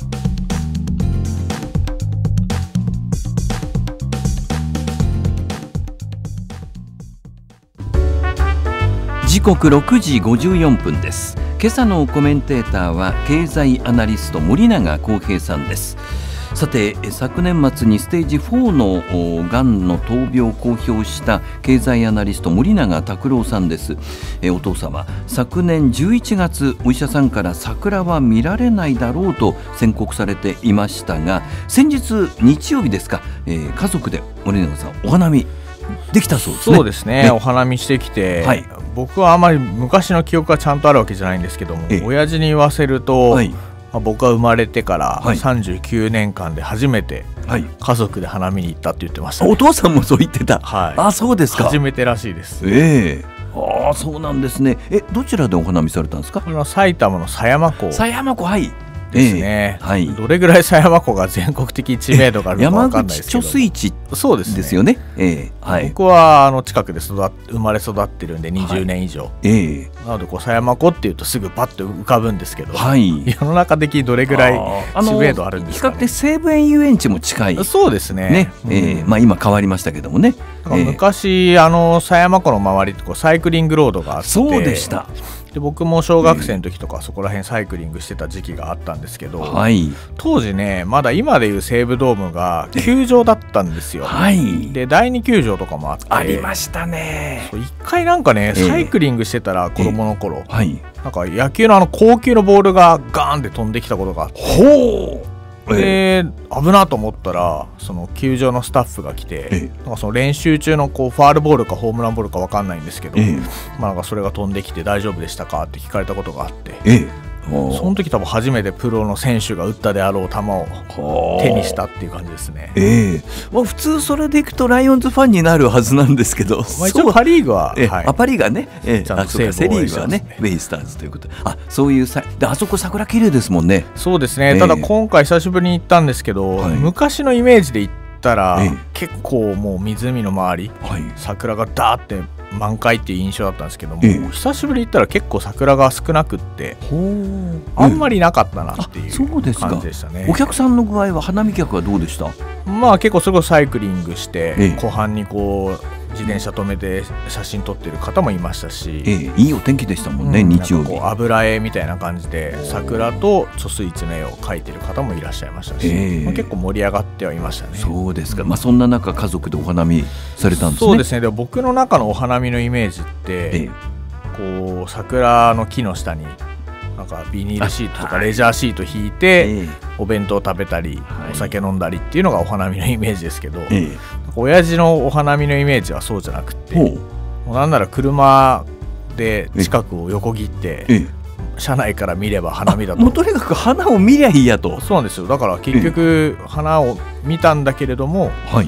Speaker 1: 時刻ろくじごじゅうよんぷんです。今朝のコメンテーターは経済アナリスト森永康平さんです。さて昨年末にステージフォーのがんの闘病を公表した経済アナリスト森永卓郎さんです。えお父様、昨年じゅういちがつお医者さんから桜は見られないだろうと宣告されていましたが、先日日曜日ですか、えー、家族で森永さんお花見できたそうですね。
Speaker 2: そうですね、お花見してきて、はい、僕はあまり昔の記憶がちゃんとあるわけじゃないんですけども、親父に言わせると、はい、まあ、僕が生まれてからさんじゅうきゅうねんかんで初めて家族で花見に行ったって言ってました、ね、
Speaker 1: お父さんもそう言ってた、
Speaker 2: はい、
Speaker 1: あ、そうですか。
Speaker 2: 初めてらしいです。
Speaker 1: えー、あ、そうなんですね。え、どちらでお花見されたんですか？
Speaker 2: これは埼玉の狭山湖
Speaker 1: 狭山湖、はい
Speaker 2: ですね、
Speaker 1: えーはい、
Speaker 2: どれぐらい狭山湖が全国的知名度があるのか分かんないですけど、
Speaker 1: 山口貯水池
Speaker 2: そうですね、
Speaker 1: ですよね、えーはい、
Speaker 2: 僕はあの近くで育っ生まれ育ってるんでにじゅうねん以上、はい、えー、なのでこう狭山湖っていうとすぐパッと浮かぶんですけど、はい、世の中的にどれぐらい知名度あるんですかね。
Speaker 1: 比較的西武園遊園地も近い。
Speaker 2: そうですね、
Speaker 1: ね、えーまあ、今変わりましたけどもね、
Speaker 2: えー、昔あの狭山湖の周りってこうサイクリングロードがあって、
Speaker 1: そうでした。
Speaker 2: で僕も小学生の時とかそこら辺サイクリングしてた時期があったんですけど、はい、当時ねまだ今でいう西武ドームが球場だったんですよ、はい、でだいに球場とかもあって
Speaker 1: ありましたね。
Speaker 2: 一回なんかねサイクリングしてたら子供の頃、えーはい、なんか野球のあの高級のボールがガーンって飛んできたことがあって、ほうで危なと思ったらその球場のスタッフが来て、ええ、なんかその練習中のこうファールボールかホームランボールか分かんないんですけど、ええ、まあ、なんかそれが飛んできて大丈夫でしたかって聞かれたことがあって、ええ、その時多分初めてプロの選手が打ったであろう球を手にしたっていう感じですね、
Speaker 1: ええ、まあ、普通それでいくとライオンズファンになるはずなんですけど、
Speaker 2: まあ、一応パ・リーグは、
Speaker 1: ええ、はい、あパ・リーグはね、ええ、ちゃんとセリーグはねベイスターズということで、あ、そういうさであそこ桜綺麗ですもんね。
Speaker 2: そうですね、ええ、ただ今回久しぶりに行ったんですけど、はい、昔のイメージで行ったら、ええ、結構もう湖の周り、はい、桜がダーって満開っていう印象だったんですけども、ええ、久しぶりに行ったら結構桜が少なくってあんまりなかったなっていう感じでしたね。
Speaker 1: お客さんの具合は花見客はどうでした？
Speaker 2: まあ結構すごいサイクリングして、ええ、湖畔にこう自転車止めて写真撮ってる方もいましたし、
Speaker 1: ええ、いいお天気でしたもんね、うん、日曜日。
Speaker 2: 油絵みたいな感じで桜と貯水池の絵を描いてる方もいらっしゃいましたし、ええ、まあ、結構盛り上がってはいましたね。
Speaker 1: そうですか、うん、まあ、そんな中家族でお花見されたんですね。
Speaker 2: そうですね。でも僕の中のお花見のイメージって、ええ、こう桜の木の下になんかビニールシートとかレジャーシート引いてお弁当食べたりお酒飲んだりっていうのがお花見のイメージですけど、ええ、親父のお花見のイメージはそうじゃなくて、もうなんなら車で近くを横切って車内から見れば花見だと。
Speaker 1: もうとにかく花を見りゃいいやと。
Speaker 2: そうなんですよ。だから結局花を見たんだけれども、はい、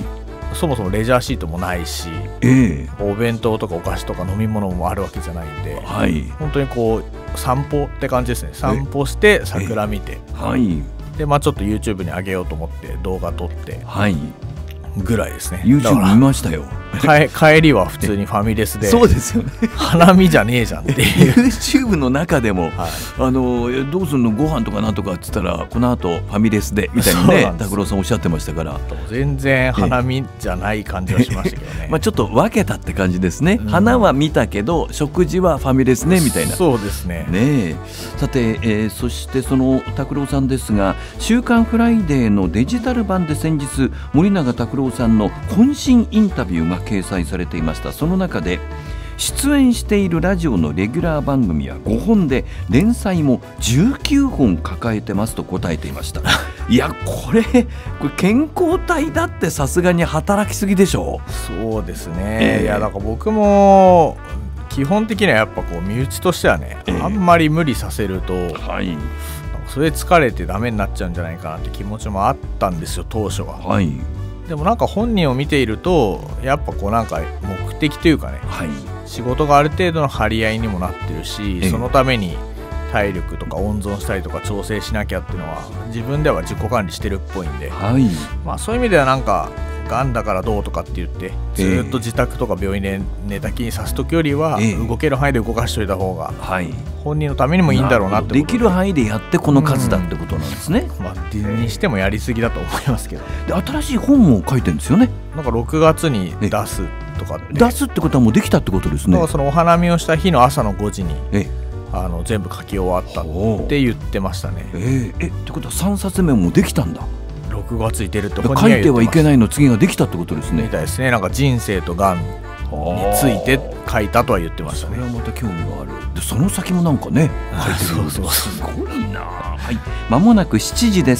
Speaker 2: そもそもレジャーシートもないし、
Speaker 1: えー、
Speaker 2: お弁当とかお菓子とか飲み物もあるわけじゃないんで、
Speaker 1: はい、
Speaker 2: 本当にこう散歩って感じですね。散歩して桜見て、
Speaker 1: はい、
Speaker 2: でまあちょっと YouTube に上げようと思って動画撮って、
Speaker 1: はい、
Speaker 2: ぐらいですね。
Speaker 1: YouTube 見ましたよ。
Speaker 2: 帰りは普通にファミレスで、
Speaker 1: そうですよね、
Speaker 2: 花見じゃねえじゃんっていう
Speaker 1: YouTube の中でも、はい、あのどうするのご飯とかなんとかって言ったらこの後ファミレスでみたいにね拓郎さんおっしゃってましたから、
Speaker 2: 全然花見じゃない感じはしましたけどね
Speaker 1: まあちょっと分けたって感じですね、うん、花は見たけど食事はファミレスねみたいな。
Speaker 2: そうですね。
Speaker 1: ねさて、えー、そしてその拓郎さんですが、週刊フライデーのデジタル版で先日森永卓郎さんの渾身インタビューが掲載されていました。その中で出演しているラジオのレギュラー番組はごほんで連載もじゅうきゅうほん抱えてますと答えていましたいやこれこれ健康体だってさすがに働きすぎでしょ。
Speaker 2: そうですね、えー、いやだから僕も基本的にはやっぱこう身内としてはね、えー、あんまり無理させると、はい、それ疲れてダメになっちゃうんじゃないかなって気持ちもあったんですよ当初は。はい、でもなんか本人を見ているとやっぱこうなんか目的というかね、はい、仕事がある程度の張り合いにもなってるし、そのために体力とか温存したりとか調整しなきゃっていうのは自分では自己管理してるっぽいんで、はい、まあそういう意味ではなんかがんだからどうとかって言ってずっと自宅とか病院で寝たきりさすときよりは動ける範囲で動かしておいた方が本人のためにもいいんだろうなってことで、
Speaker 1: できる範囲でやってこの数だってことなんですね、
Speaker 2: うん、まあ、にしてもやりすぎだと思いますけど。
Speaker 1: で新しい本も書いてるんですよね。
Speaker 2: なんかろくがつに出すとか、ね、
Speaker 1: 出すってことはもうできたってことですね。
Speaker 2: だからそのお花見をした日の朝のごじにあの全部書き終わったって言ってましたね。
Speaker 1: えー、えってことはさんさつめもできたんだ。
Speaker 2: ろくがつに出るって
Speaker 1: 本人は言ってます。書いてはいけないの次ができたってことですね。
Speaker 2: みたいですね。なんか人生とがんについて書いたとは言ってましたね。
Speaker 1: それはまた興味がある。でその先もなんかね書いてるんです。
Speaker 2: そうそう
Speaker 1: すごいな。はい、間もなくしちじです。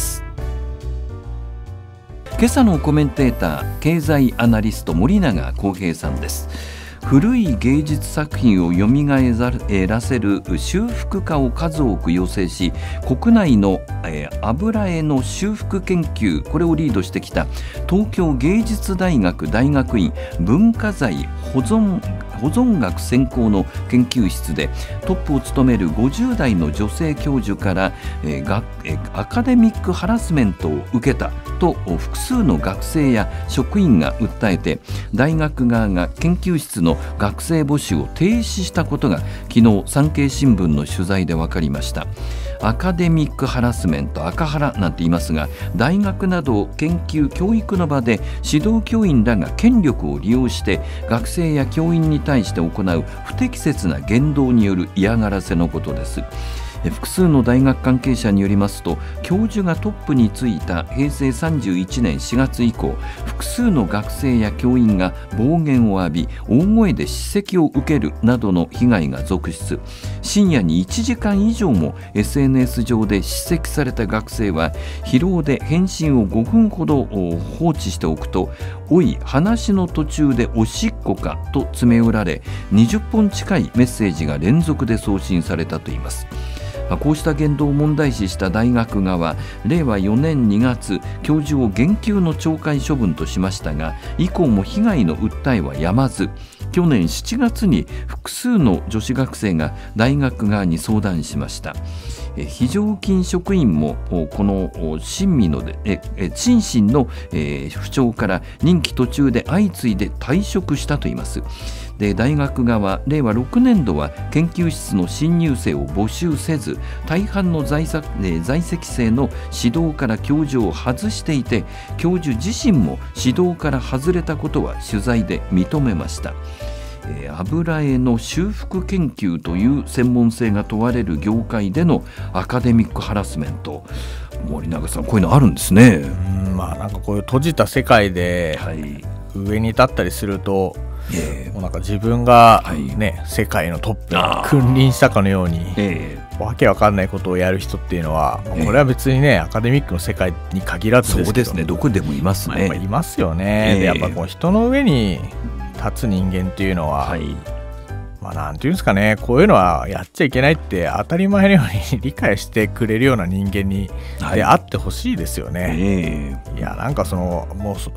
Speaker 1: 今朝のコメンテーター経済アナリスト森永康平さんです。古い芸術作品をよみがえらせる修復家を数多く養成し、国内の、えー、油絵の修復研究これをリードしてきた東京芸術大学大学院文化財保存保存学専攻の研究室でトップを務めるごじゅう代の女性教授から、えーがえー、アカデミックハラスメントを受けたと複数の学生や職員が訴えて、大学側が研究室の学生募集を停止したことが昨日産経新聞の取材で分かりました。アカデミックハラスメント、アカハラなんて言いますが、大学など研究教育の場で指導教員らが権力を利用して学生や教員に対して行う不適切な言動による嫌がらせのことです。複数の大学関係者によりますと、教授がトップに就いたへいせいさんじゅういちねんしがつ以降、複数の学生や教員が暴言を浴び大声で叱責を受けるなどの被害が続出。深夜にいちじかん以上も エスエヌエス 上で叱責された学生は疲労で返信をごふんほど放置しておくと、おい話の途中でおしっこかと詰め寄られ、にじゅっぽん近いメッセージが連続で送信されたといいます。こうした言動を問題視した大学側、れいわよねんにがつ教授を減給の懲戒処分としましたが、以降も被害の訴えはやまず、去年しちがつに複数の女子学生が大学側に相談しました。非常勤職員もこの心身のでえ心身の不調から任期途中で相次いで退職したといいます。で大学側、れいわろくねんどは研究室の新入生を募集せず、大半の 在, 在籍生の指導から教授を外していて、教授自身も指導から外れたことは取材で認めました。えー、油絵の修復研究という専門性が問われる業界でのアカデミックハラスメント、森永さんこういうのあるんですね。
Speaker 2: うん、まあなんかこういう閉じた世界で上に立ったりすると、えー、もうなんか自分が、ね、はい、世界のトップに君臨したかのように、えー、わけわかんないことをやる人っていうのは、えー、これは別にねアカデミックの世界に限らずですけど、
Speaker 1: そうですね、どこでもいますね、まあ、やっぱ
Speaker 2: いますよね、えー、でやっぱこう人の上に立つ人間っていうのは、はい、まあなんていうんですかね、こういうのはやっちゃいけないって当たり前のように理解してくれるような人間に、はい、であってほしいですよね、えー、いやなんかそのもう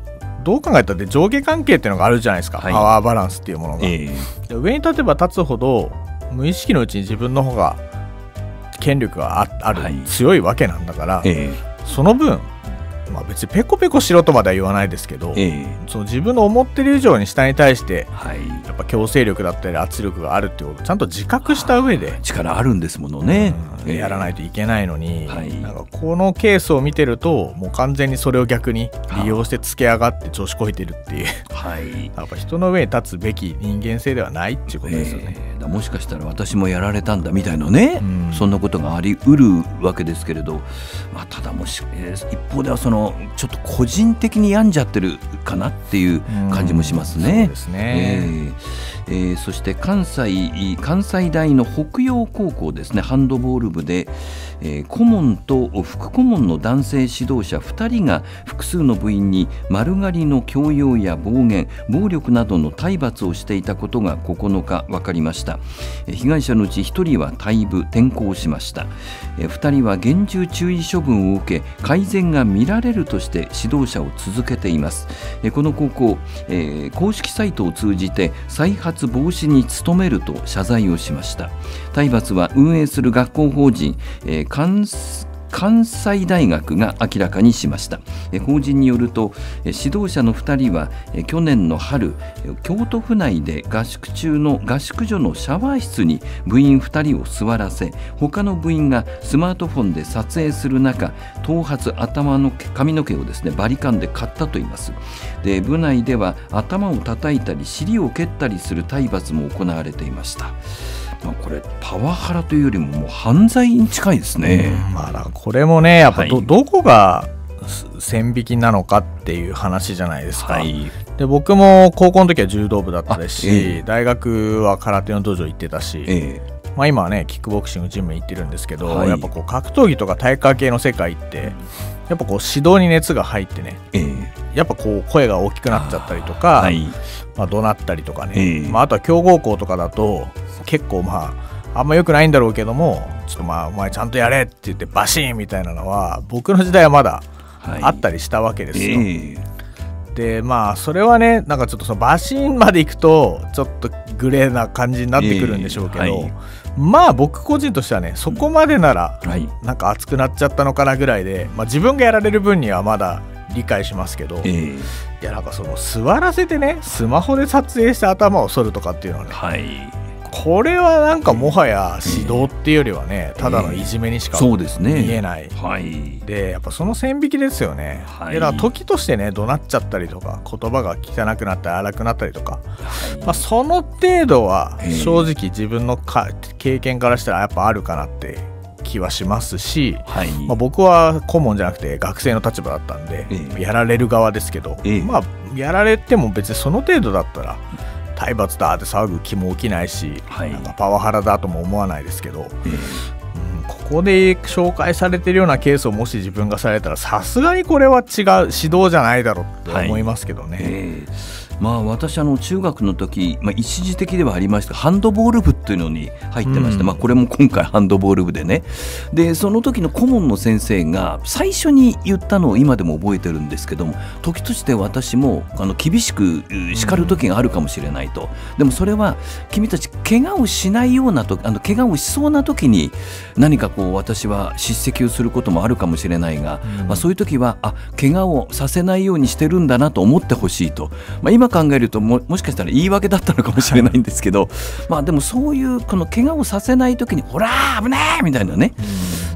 Speaker 2: どう考えたって上下関係っていうのがあるじゃないですか、はい、パワーバランスっていうものが、えー、上に立てば立つほど無意識のうちに自分の方が権力が あ, ある、はい、強いわけなんだから、えー、その分、まあ、別にペコペコしろとまでは言わないですけど、えー、その自分の思ってる以上に下に対して、はい、やっぱ強制力だったり圧力があるっていうことをちゃんと自覚した上で
Speaker 1: 力あるんですものね、
Speaker 2: うん、やらないといけないのに、えー、なんかこのケースを見てるともう完全にそれを逆に利用してつけ上がって調子こいてるっていう、はい、やっぱ人の上に立つべき人間性ではないっていうことですよね、
Speaker 1: えー、だもしかしたら私もやられたんだみたいなね、うん、そんなことがありうるわけですけれど、まあ、ただもし、えー、一方ではそのちょっと個人的に病んじゃってるかなっていう感じもしますね。
Speaker 2: うん、そうですね、
Speaker 1: えーえー、そして関西関西大の北陽高校ですね、ハンドボール部で、えー、顧問と副顧問の男性指導者ふたりが複数の部員に丸刈りの強要や暴言暴力などの体罰をしていたことがここのか分かりました。えー、被害者のうちひとりは退部転校しました。えー、ふたりは厳重注意処分を受け改善が見られるとして指導者を続けています。えー、この高校、えー、公式サイトを通じて再発防止に努めると謝罪をしました。体罰は運営する学校法人、えー、関関西大学が明らかにしました。法人によると指導者のふたりは去年の春京都府内で合宿中の合宿所のシャワー室に部員ふたりを座らせ他の部員がスマートフォンで撮影する中頭髪頭の髪の毛をですねバリカンで刈ったといいます。で部内では頭を叩いたり尻を蹴ったりする体罰も行われていました。まあ、これパワハラというよりももう犯罪に近いですね。
Speaker 2: うん、まあ、これもねやっぱ ど,、はい、どこが線引きなのかっていう話じゃないですか。はい、で僕も高校の時は柔道部だったですし、えー、大学は空手の道場行ってたし、えーまあ、今はねキックボクシングジム行ってるんですけど、はい、やっぱこう格闘技とか体育会系の世界ってやっぱこう指導に熱が入ってね、えー、やっぱこう声が大きくなっちゃったりとか、はいまあ、怒鳴ったりとかね、えーまあ、あとは強豪校とかだと結構まああんま良くないんだろうけどもちょっとまあお前ちゃんとやれって言ってバシーンみたいなのは僕の時代はまだあったりしたわけですよ。はいえー、でまあそれはねなんかちょっとそのバシーンまで行くとちょっとグレーな感じになってくるんでしょうけど、えーはい、まあ僕個人としてはねそこまでならなんか熱くなっちゃったのかなぐらいで、まあ、自分がやられる分にはまだ理解しますけど、えー、いやなんかその座らせてねスマホで撮影して頭を剃るとかっていうのはね、はい、これはなんかもはや指導っていうよりはね、えー、ただのいじめにしか見えない、えーはい、でやっぱその線引きですよね。はい、でだから時としてね怒鳴っちゃったりとか言葉が汚くなったり荒くなったりとか、はいまあ、その程度は正直自分のか経験からしたらやっぱあるかなって気はしますし、はいまあ、僕は顧問じゃなくて学生の立場だったんで、えー、やられる側ですけど、えーまあ、やられても別にその程度だったら体罰だって騒ぐ気も起きないし、はい、なんかパワハラだとも思わないですけど、えーうん、ここで紹介されてるようなケースをもし自分がされたらさすがにこれは違う指導じゃないだろうって思いますけどね。はいえーまあ、私あの中学の時、まあ、一時的ではありましたハンドボール部っていうのに入ってました、うんまあ、これも今回ハンドボール部でねでその時の顧問の先生が最初に言ったのを今でも覚えてるんですけども時として私もあの厳しく叱る時があるかもしれないと、うん、でもそれは君たち怪我をしないようなとあの怪我をしそうな時に何かこう私は叱責をすることもあるかもしれないが、うんまあ、そういう時はあ怪我をさせないようにしてるんだなと思ってほしいと、まあ、今考えると も, もしかしたら言い訳だったのかもしれないんですけど、はいまあ、でもそういうこの怪我をさせない時にほら危ねえみたいなね、うん、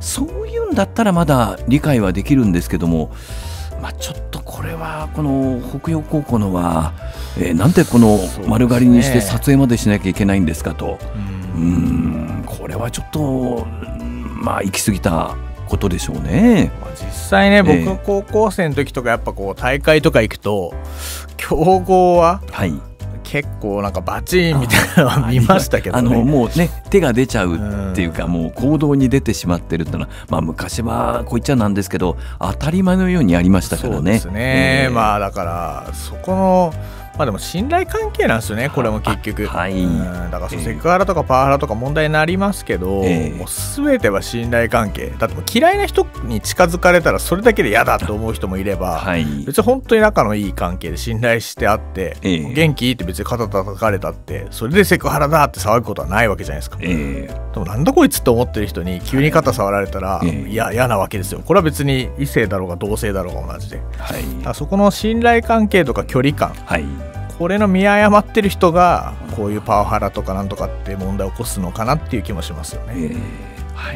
Speaker 2: そういうんだったらまだ理解はできるんですけども、まあ、ちょっとこれはこの北陽高校のは、えー、なんでこの丸刈りにして撮影までしなきゃいけないんですかと、うん、うんこれはちょっとまあ行き過ぎたことでしょうね。 実際ね、僕の高校生の時とかやっぱこう大会とか行くと強豪は結構なんかバチーンみたいなのは見ましたけどね。
Speaker 1: あのもうね手が出ちゃうっていうか、うん、もう行動に出てしまってるっていうのは、まあ、昔はこう言っちゃなんですけど当たり前のようにありましたからね。
Speaker 2: そうですね、えー、まあだからそこのまあでも信頼関係なんですよね、これも結局。
Speaker 1: はい、
Speaker 2: うんだからそう、えー、セクハラとかパワハラとか問題になりますけど、えー、もう全ては信頼関係だって、もう嫌いな人に近づかれたらそれだけで嫌だと思う人もいれば、はい、別に本当に仲のいい関係で信頼してあって、えー、元気って別に肩叩かれたってそれでセクハラだって騒ぐことはないわけじゃないですか、えー、でもなんだこいつって思ってる人に急に肩触られたら、はい、いや嫌なわけですよ。これは別に異性だろうが同性だろうが同じで、はい、だからそこの信頼関係とか距離感、はい、これの見誤ってる人がこういうパワハラとかなんとかって問題を起こすのかなっていう気もしますよね、えーはい、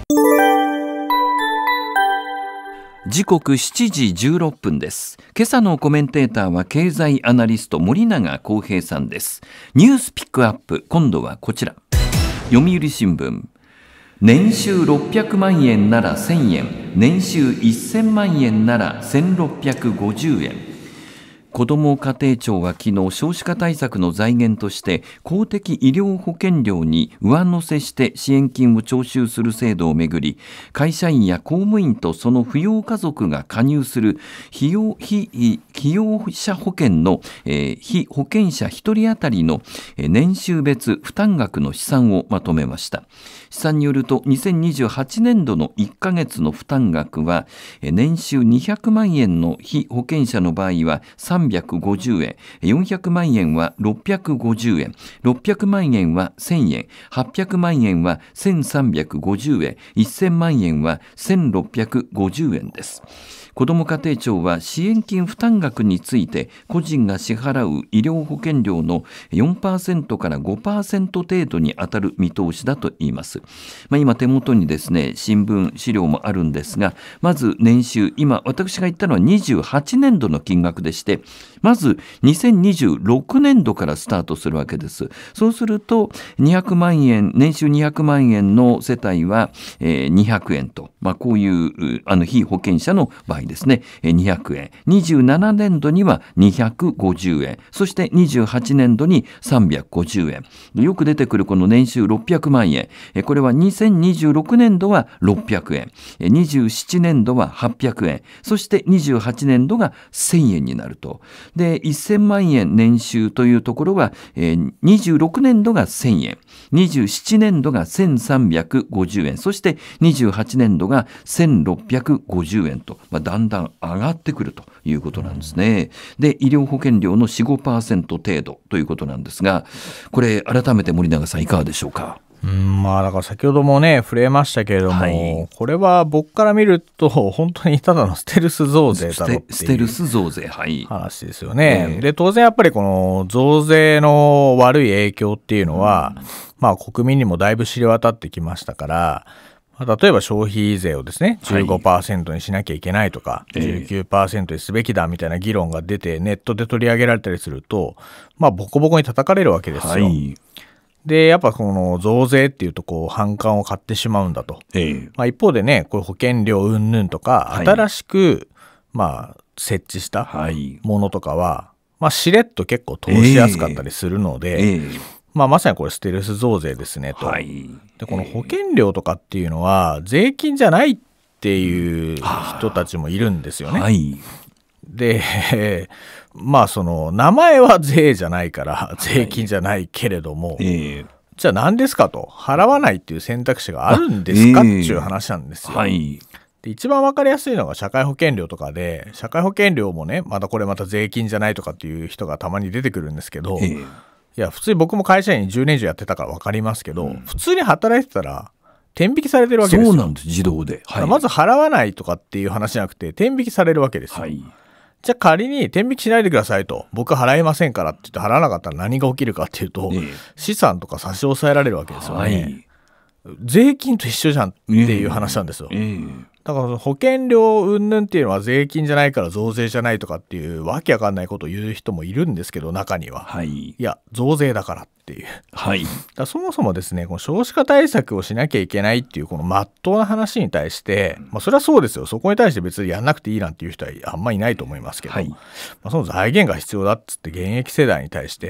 Speaker 1: 時刻しちじじゅうろっぷんです。今朝のコメンテーターは経済アナリスト森永康平さんです。ニュースピックアップ、今度はこちら。読売新聞、年収ろっぴゃくまんえんならせんえん、年収せんまんえんならせんろっぴゃくごじゅうえん。子ども家庭庁は昨日、少子化対策の財源として公的医療保険料に上乗せして支援金を徴収する制度をめぐり、会社員や公務員とその扶養家族が加入する被用被被用者保険の、えー、被保険者ひとり当たりの年収別負担額の試算をまとめました。試算によると、にせんにじゅうはちねんどのいっかげつの負担額は、年収にひゃくまんえんの被保険者の場合はさんびゃくごじゅうえん、よんひゃくまんえんはろっぴゃくごじゅうえん、ろっぴゃくまんえんはせんえん、はっぴゃくまんえんはせんさんびゃくごじゅうえん、せんまんえんはせんろっぴゃくごじゅうえんです。子ども家庭庁は支援金負担額について、個人が支払う医療保険料の よんパーセント から ごパーセント 程度に当たる見通しだと言います。まあ、今手元にですね、新聞資料もあるんですが、まず年収、今私が言ったのはにじゅうはちねんどの金額でして、まずにせんにじゅうろくねんどからスタートするわけです。そうするとにひゃくまんえん、年収にひゃくまんえんの世帯は、えー、にひゃくえんと、まあ、こういうあの被保険者の場合ですね、にひゃくえん、にじゅうななねんどにはにひゃくごじゅうえん、そしてにじゅうはちねんどにさんびゃくごじゅうえん。よく出てくるこの年収ろっぴゃくまんえん、これはにせんにじゅうろくねんどはろっぴゃくえん、にじゅうななねんどははっぴゃくえん、そしてにじゅうはちねんどがせんえんになると。で、せんまんえん年収というところは、えー、にじゅうろくねんどがせんえん、にじゅうななねんどがせんさんびゃくごじゅうえん、そしてにじゅうはちねんどがせんろっぴゃくごじゅうえんと、まあ、だんだん上がってくるということなんですね。で、医療保険料の よん、ごパーセント 程度ということなんですが、これ改めて森永さんいかがでしょうか。
Speaker 2: うんまあ、だから先ほどもね触れましたけれども、はい、これは僕から見ると本当にただのステルス増税だろっていう
Speaker 1: ステルス増税、はい、
Speaker 2: 話ですよね、えー、で当然やっぱりこの増税の悪い影響っていうのは、うんまあ、国民にもだいぶ知れ渡ってきましたから、例えば消費税をですね じゅうごパーセント にしなきゃいけないとか、はい、じゅうきゅうパーセント にすべきだみたいな議論が出てネットで取り上げられたりすると、まあボコボコに叩かれるわけですよ、はい、でやっぱこの増税っていうとこう反感を買ってしまうんだと、えーまあ、一方でねこう保険料云々とか、はい、新しくまあ設置したものとかは、まあ、しれっと結構通しやすかったりするので、えーえーまあ、まさにこれステルス増税ですねと、はい、でこの保険料とかっていうのは税金じゃないっていう人たちもいるんですよね、はい、でまあその名前は税じゃないから税金じゃないけれども、はいえー、じゃあ何ですかと払わないっていう選択肢があるんですか、えー、っていう話なんですよ、はい、で一番分かりやすいのが社会保険料とかで、社会保険料もねまたこれまた税金じゃないとかっていう人がたまに出てくるんですけど、えーいや普通に僕も会社員じゅうねん以上やってたから分かりますけど、うん、普通に働いてたら天引きされてるわけですよ。
Speaker 1: そうなんです、自動で、
Speaker 2: はい、まず払わないとかっていう話じゃなくて天引きされるわけですよ、はい、じゃあ仮に天引きしないでくださいと、僕払いませんからって言って払わなかったら何が起きるかっていうと、ね、資産とか差し押さえられるわけですよね、はい、税金と一緒じゃんっていう話なんですよ、えーえーだから保険料云々っていうのは税金じゃないから増税じゃないとかっていうわけわかんないことを言う人もいるんですけど、中には、はい、いや増税だからっていう、はい、だからそもそもですねこの少子化対策をしなきゃいけないっていうこの真っ当な話に対して、まあ、それはそうですよ、そこに対して別にやんなくていいなんていう人はあんまりいないと思いますけど、はいまあ、その財源が必要だっつって現役世代に対して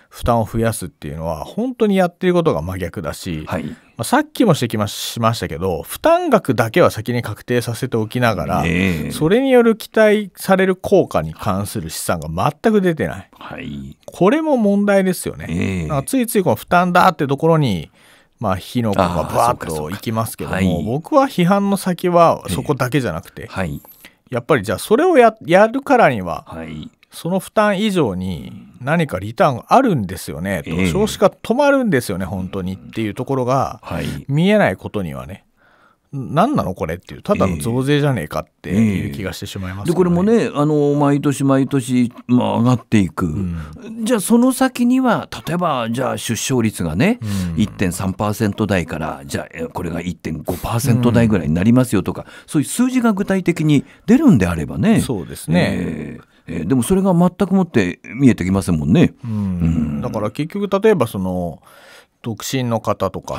Speaker 2: 負担を増やすっていうのは本当にやってることが真逆だし、
Speaker 1: はい、
Speaker 2: まあ、さっきも指摘しましたけど負担額だけは先に確定させておきながら、ね、それによる期待される効果に関する試算が全く出てない、はい、これも問題ですよね、えー、なんかついついこの負担だってところにまあ、火の粉がバーッといきますけども、はい、僕は批判の先はそこだけじゃなくて、えーはい、やっぱりじゃあそれを や, やるからには、はい、その負担以上に何かリターンがあるんですよねと、えー、少子化止まるんですよね本当にっていうところが見えないことにはね、何なのこれっていうただの増税じゃねえかっていう気がしてしまいます、ね、
Speaker 1: でこれもねあの毎年毎年、まあ、上がっていく、うん、じゃあその先には例えばじゃあ出生率がね、うん、いってんさんパーセント 台からじゃあこれが いってんごパーセント 台ぐらいになりますよとか、うん、そういう数字が具体的に出るんであればね。
Speaker 2: そうですね、
Speaker 1: えーえー、でもそれが全くもって見えてきませんもんね、
Speaker 2: うんうん、だから結局例えばその独身の方とかって、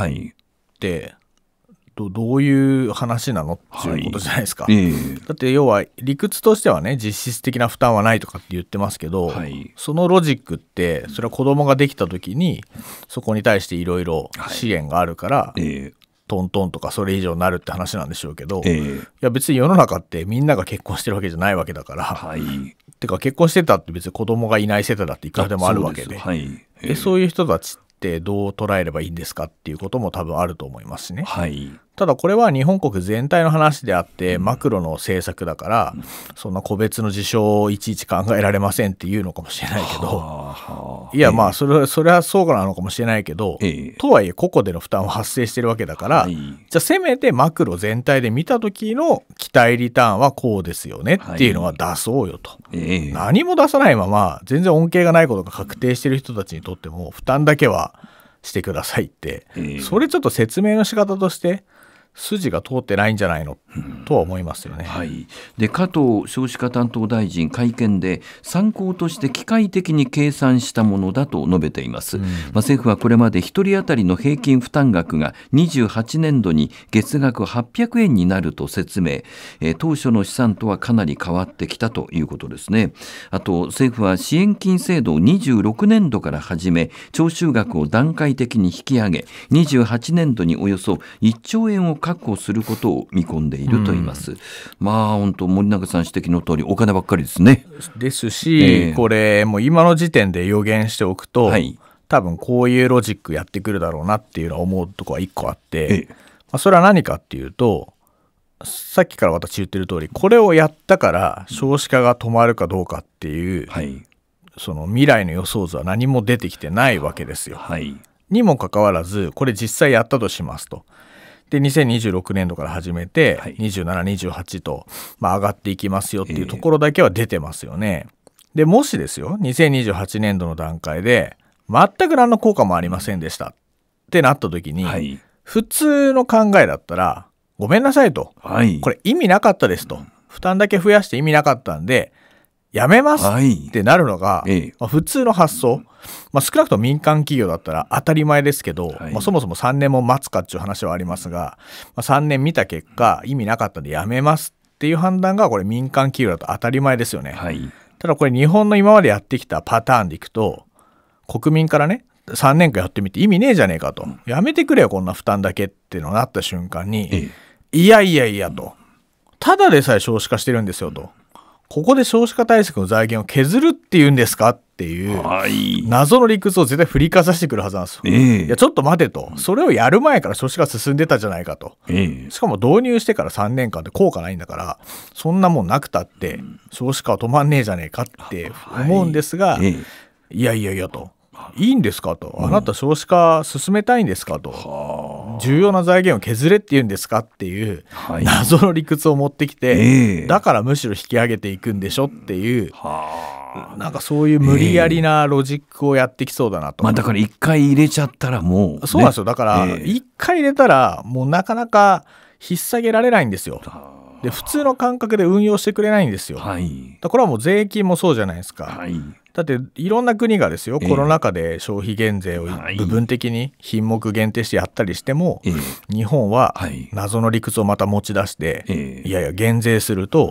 Speaker 2: はいどういう話なのっていうことじゃないですか、はいえー、だって要は理屈としてはね実質的な負担はないとかって言ってますけど、はい、そのロジックってそれは子供ができた時にそこに対していろいろ支援があるから、はいえー、トントンとかそれ以上になるって話なんでしょうけど、えー、いや別に世の中ってみんなが結婚してるわけじゃないわけだから、はい、てか結婚してたって別に子供がいない世帯だっていくらでもあるわけ で, そう、はいえー、でそういう人たちってどう捉えればいいんですかっていうことも多分あると思いますしね、はい、ただこれは日本国全体の話であってマクロの政策だからそんな個別の事象をいちいち考えられませんっていうのかもしれないけど、いやまあそれ、それはそうなのかもしれないけど、えー、とはいえ個々での負担は発生してるわけだから、はい、じゃあせめてマクロ全体で見た時の期待リターンはこうですよねっていうのは出そうよと、はいえー、何も出さないまま全然恩恵がないことが確定してる人たちにとっても負担だけはしてくださいって、えー、それちょっと説明の仕方として筋が通ってないんじゃないの、うん、とは思いますよね、
Speaker 1: はい、で加藤少子化担当大臣会見で参考として機械的に計算したものだと述べています、うんまあ、政府はこれまでひとり当たりの平均負担額がにじゅうはちねんどに月額はっぴゃくえんになると説明、えー、当初の試算とはかなり変わってきたということですね。あと政府は支援金制度をにじゅうろくねんどから始め徴収額を段階的に引き上げにじゅうはちねんどにおよそいっちょうえんを確保することを見込んでいると言います、うん、まあ本当森永さん指摘の通りお金ばっかりですね。
Speaker 2: ですし、えー、これもう今の時点で予言しておくと、はい、多分こういうロジックやってくるだろうなっていうのは思うところはいっこあって、えーまあ、それは何かっていうとさっきから私言ってる通りこれをやったから少子化が止まるかどうかっていう、はい、その未来の予想図は何も出てきてないわけですよ、はい、にもかかわらずこれ実際やったとしますとでにせんにじゅうろくねんどから始めて、はい、にじゅうなな、にじゅうはちと、まあ、上がっていきますよっていうところだけは出てますよね、えー、でもしですよにせんにじゅうはちねんどの段階で全く何の効果もありませんでしたってなった時に、はい、普通の考えだったらごめんなさいと、はい、これ意味なかったですと負担だけ増やして意味なかったんでやめますってなるのが、はいまあ、普通の発想、まあ、少なくとも民間企業だったら当たり前ですけど、はいまあ、そもそもさんねんも待つかっていう話はありますが、まあ、さんねん見た結果意味なかったんでやめますっていう判断がこれ民間企業だと当たり前ですよね、はい、ただこれ日本の今までやってきたパターンでいくと国民からねさんねんかんやってみて意味ねえじゃねえかと、うん、やめてくれよこんな負担だけっていうのがなった瞬間に、ええ、いやいやいやとただでさえ少子化してるんですよとここで少子化対策の財源を削るっていうんですかっていう謎の理屈を絶対振りかざしてくるはずなんですよ、えー、いやちょっと待てとそれをやる前から少子化進んでたじゃないかと、えー、しかも導入してからさんねんかんで効果ないんだからそんなもんなくたって少子化は止まんねえじゃねえかって思うんですが、はいえー、いやいやいやといいんですかとあなた少子化進めたいんですかと、うん、重要な財源を削れって言うんですかっていう謎の理屈を持ってきて、はい、だからむしろ引き上げていくんでしょっていう、はなんかそういう無理やりなロジックをやってきそうだなと、
Speaker 1: まあ、だから一回入れちゃったらもう、ね、
Speaker 2: そうなんですよだから一回入れたらもうなかなか引っ提げられないんですよで普通の感覚で運用してくれないんですよ、はい、だこれはもう税金もそうじゃないですか、はいだっていろんな国がですよ、えー、コロナ禍で消費減税を部分的に品目限定してやったりしても、えー、日本は謎の理屈をまた持ち出して、えー、いやいや減税すると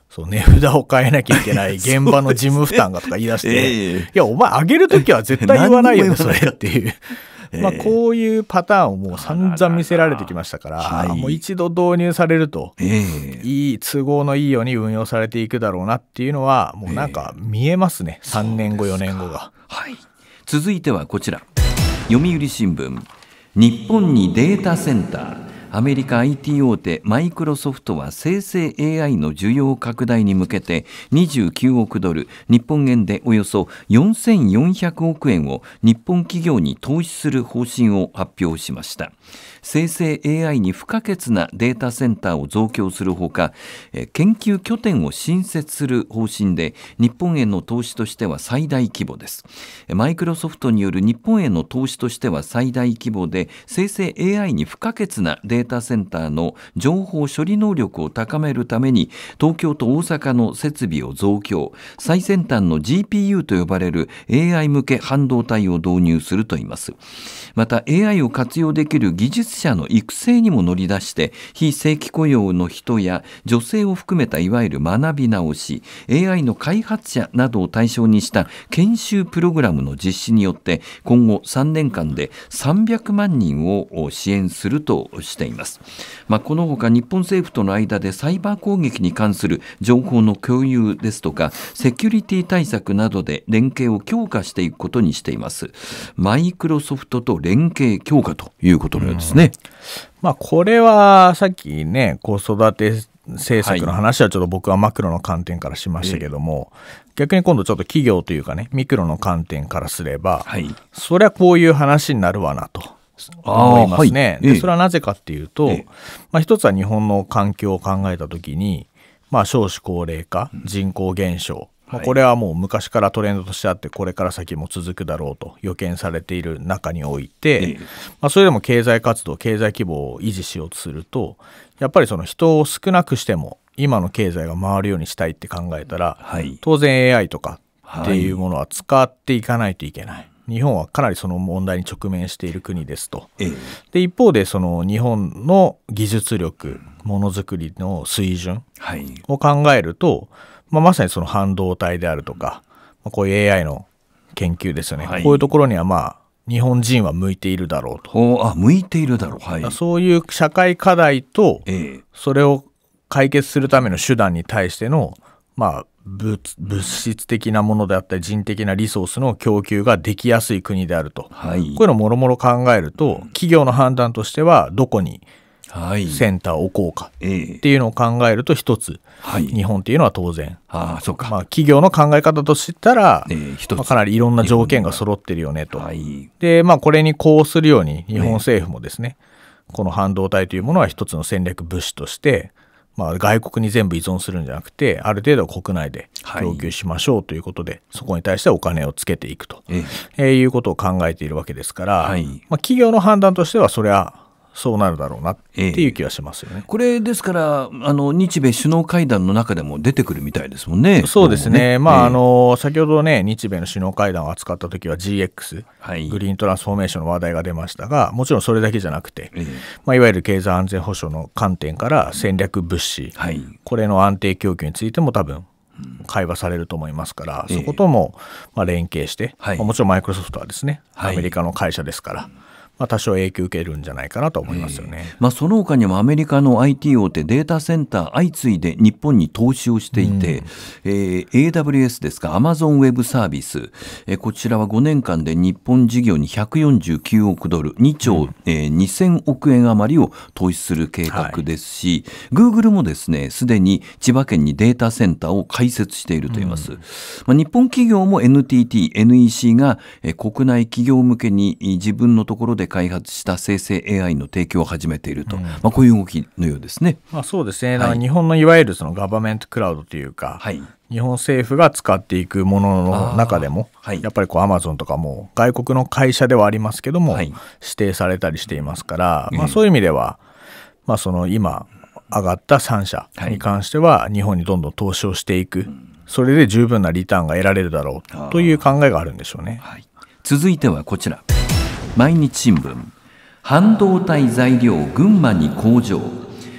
Speaker 2: そう値札を変えなきゃいけない現場の事務負担がとか言い出して、えー、いやお前上げるときは絶対言わないよねそれっていう。まあこういうパターンをもう散々見せられてきましたから、はい、もう一度導入されると、えー、いい都合のいいように運用されていくだろうなっていうのはもうなんか見えますね、えー、さんねんごよねんごが。
Speaker 1: はい、続いてはこちら、読売新聞、日本にデータセンター、アメリカ アイティー 大手マイクロソフトは生成 エーアイ の需要拡大に向けてにじゅうきゅうおくドル、日本円でおよそよんせんよんひゃくおくえんを日本企業に投資する方針を発表しました。生成 エーアイ に不可欠なデータセンターを増強するほか、研究拠点を新設する方針で、日本への投資としては最大規模です。マイクロソフトによる日本への投資としては最大規模で、生成 エーアイ に不可欠なデータセンターの情報処理能力を高めるために、東京と大阪の設備を増強、最先端の ジーピーユー と呼ばれる エーアイ 向け半導体を導入するといいます。また エーアイ を活用できる技術者の育成にも乗り出して、非正規雇用の人や女性を含めたいわゆる学び直し、 エーアイ の開発者などを対象にした研修プログラムの実施によって今後さんねんかんでさんびゃくまんにんを支援するとしています。まあ、このほか日本政府との間でサイバー攻撃に関する情報の共有ですとかセキュリティ対策などで連携を強化していくことにしています。マイクロソフトと連携強化ということのようですね。
Speaker 2: まあ、これはさっきね子育て政策の話はちょっと僕はマクロの観点からしましたけども、はい、逆に今度ちょっと企業というかねミクロの観点からすれば、はい、そりゃこういう話になるわなと思いますね。はい、でそれはなぜかっていうと、まあ、一つは日本の環境を考えたときに、まあ、少子高齢化、人口減少、まあ、これはもう昔からトレンドとしてあってこれから先も続くだろうと予見されている中において、まあ、それでも経済活動経済規模を維持しようとするとやっぱりその人を少なくしても今の経済が回るようにしたいって考えたら、はい、当然 エーアイ とかっていうものは使っていかないといけない。日本はかなりその問題に直面している国ですと。ええ、で一方でその日本の技術力ものづくりの水準を考えると、まあ、まさにその半導体であるとか、まあ、こういう エーアイ の研究ですよね、はい、こういうところにはまあ日本人は向いているだろうと。
Speaker 1: あ、向いているだろう、はい、
Speaker 2: そういう社会課題と、ええ、それを解決するための手段に対しての、まあ、物, 物質的なものであったり人的なリソースの供給ができやすい国であると、はい、こういうのをもろもろ考えると企業の判断としてはどこにセンターを置こうかっていうのを考えると一つ、はい、日本っていうのは当然、
Speaker 1: あ、そうか、
Speaker 2: まあ、企業の考え方としたら、えーまあ、かなりいろんな条件が揃ってるよねと、はい、で、まあ、これにこうするように日本政府もですね、えー、この半導体というものは一つの戦略物資としてまあ、外国に全部依存するんじゃなくてある程度国内で供給しましょうということで、はい、そこに対してお金をつけていくと、ええいうことを考えているわけですから、はい、まあ、企業の判断としてはそれはそうなるだろうなっていう気はしますよね。
Speaker 1: ええ、これですからあの日米首脳会談の中でも出てくるみたいですもんね。
Speaker 2: そうですね、ね、まあ、ええ、あの先ほどね日米の首脳会談を扱った時は ジーエックス、はい、グリーントランスフォーメーションの話題が出ましたがもちろんそれだけじゃなくて、ええまあ、いわゆる経済安全保障の観点から戦略物資、はい、これの安定供給についても多分会話されると思いますから、ええ、そこともまあ連携して、はい、まあ、もちろんマイクロソフトはですね、はい、アメリカの会社ですから、まあ、多少影響を受けるんじゃないかなと思いますよね。
Speaker 1: えーまあ、その他にもアメリカの アイティー 大手データセンター相次いで日本に投資をしていて、うんえー、エーダブリューエス ですか、アマゾンウェブサービス、えー、こちらはごねんかんで日本事業にひゃくよんじゅうきゅうおくドルにちょう、うんえー、にせんおくえん余りを投資する計画ですし、はい、Google もですねすでに千葉県にデータセンターを開設しているといいます。うんまあ、日本企業も エヌティーティー、エヌイーシー が、えー、国内企業向けに自分のところで開発した生成 エーアイ の提供を始めていると、うんまあ、こういう動きのようですね。
Speaker 2: まあ、そうですね、だから日本のいわゆるそのガバメントクラウドというか、はい、日本政府が使っていくものの中でも、はい、やっぱりこうアマゾンとかも外国の会社ではありますけども、はい、指定されたりしていますから、まあ、そういう意味では、まあ、その今上がったさん社に関しては日本にどんどん投資をしていく、はい、それで十分なリターンが得られるだろうという考えがあるんでしょうね。はい、
Speaker 1: 続いてはこちら、毎日新聞、半導体材料群馬に工場、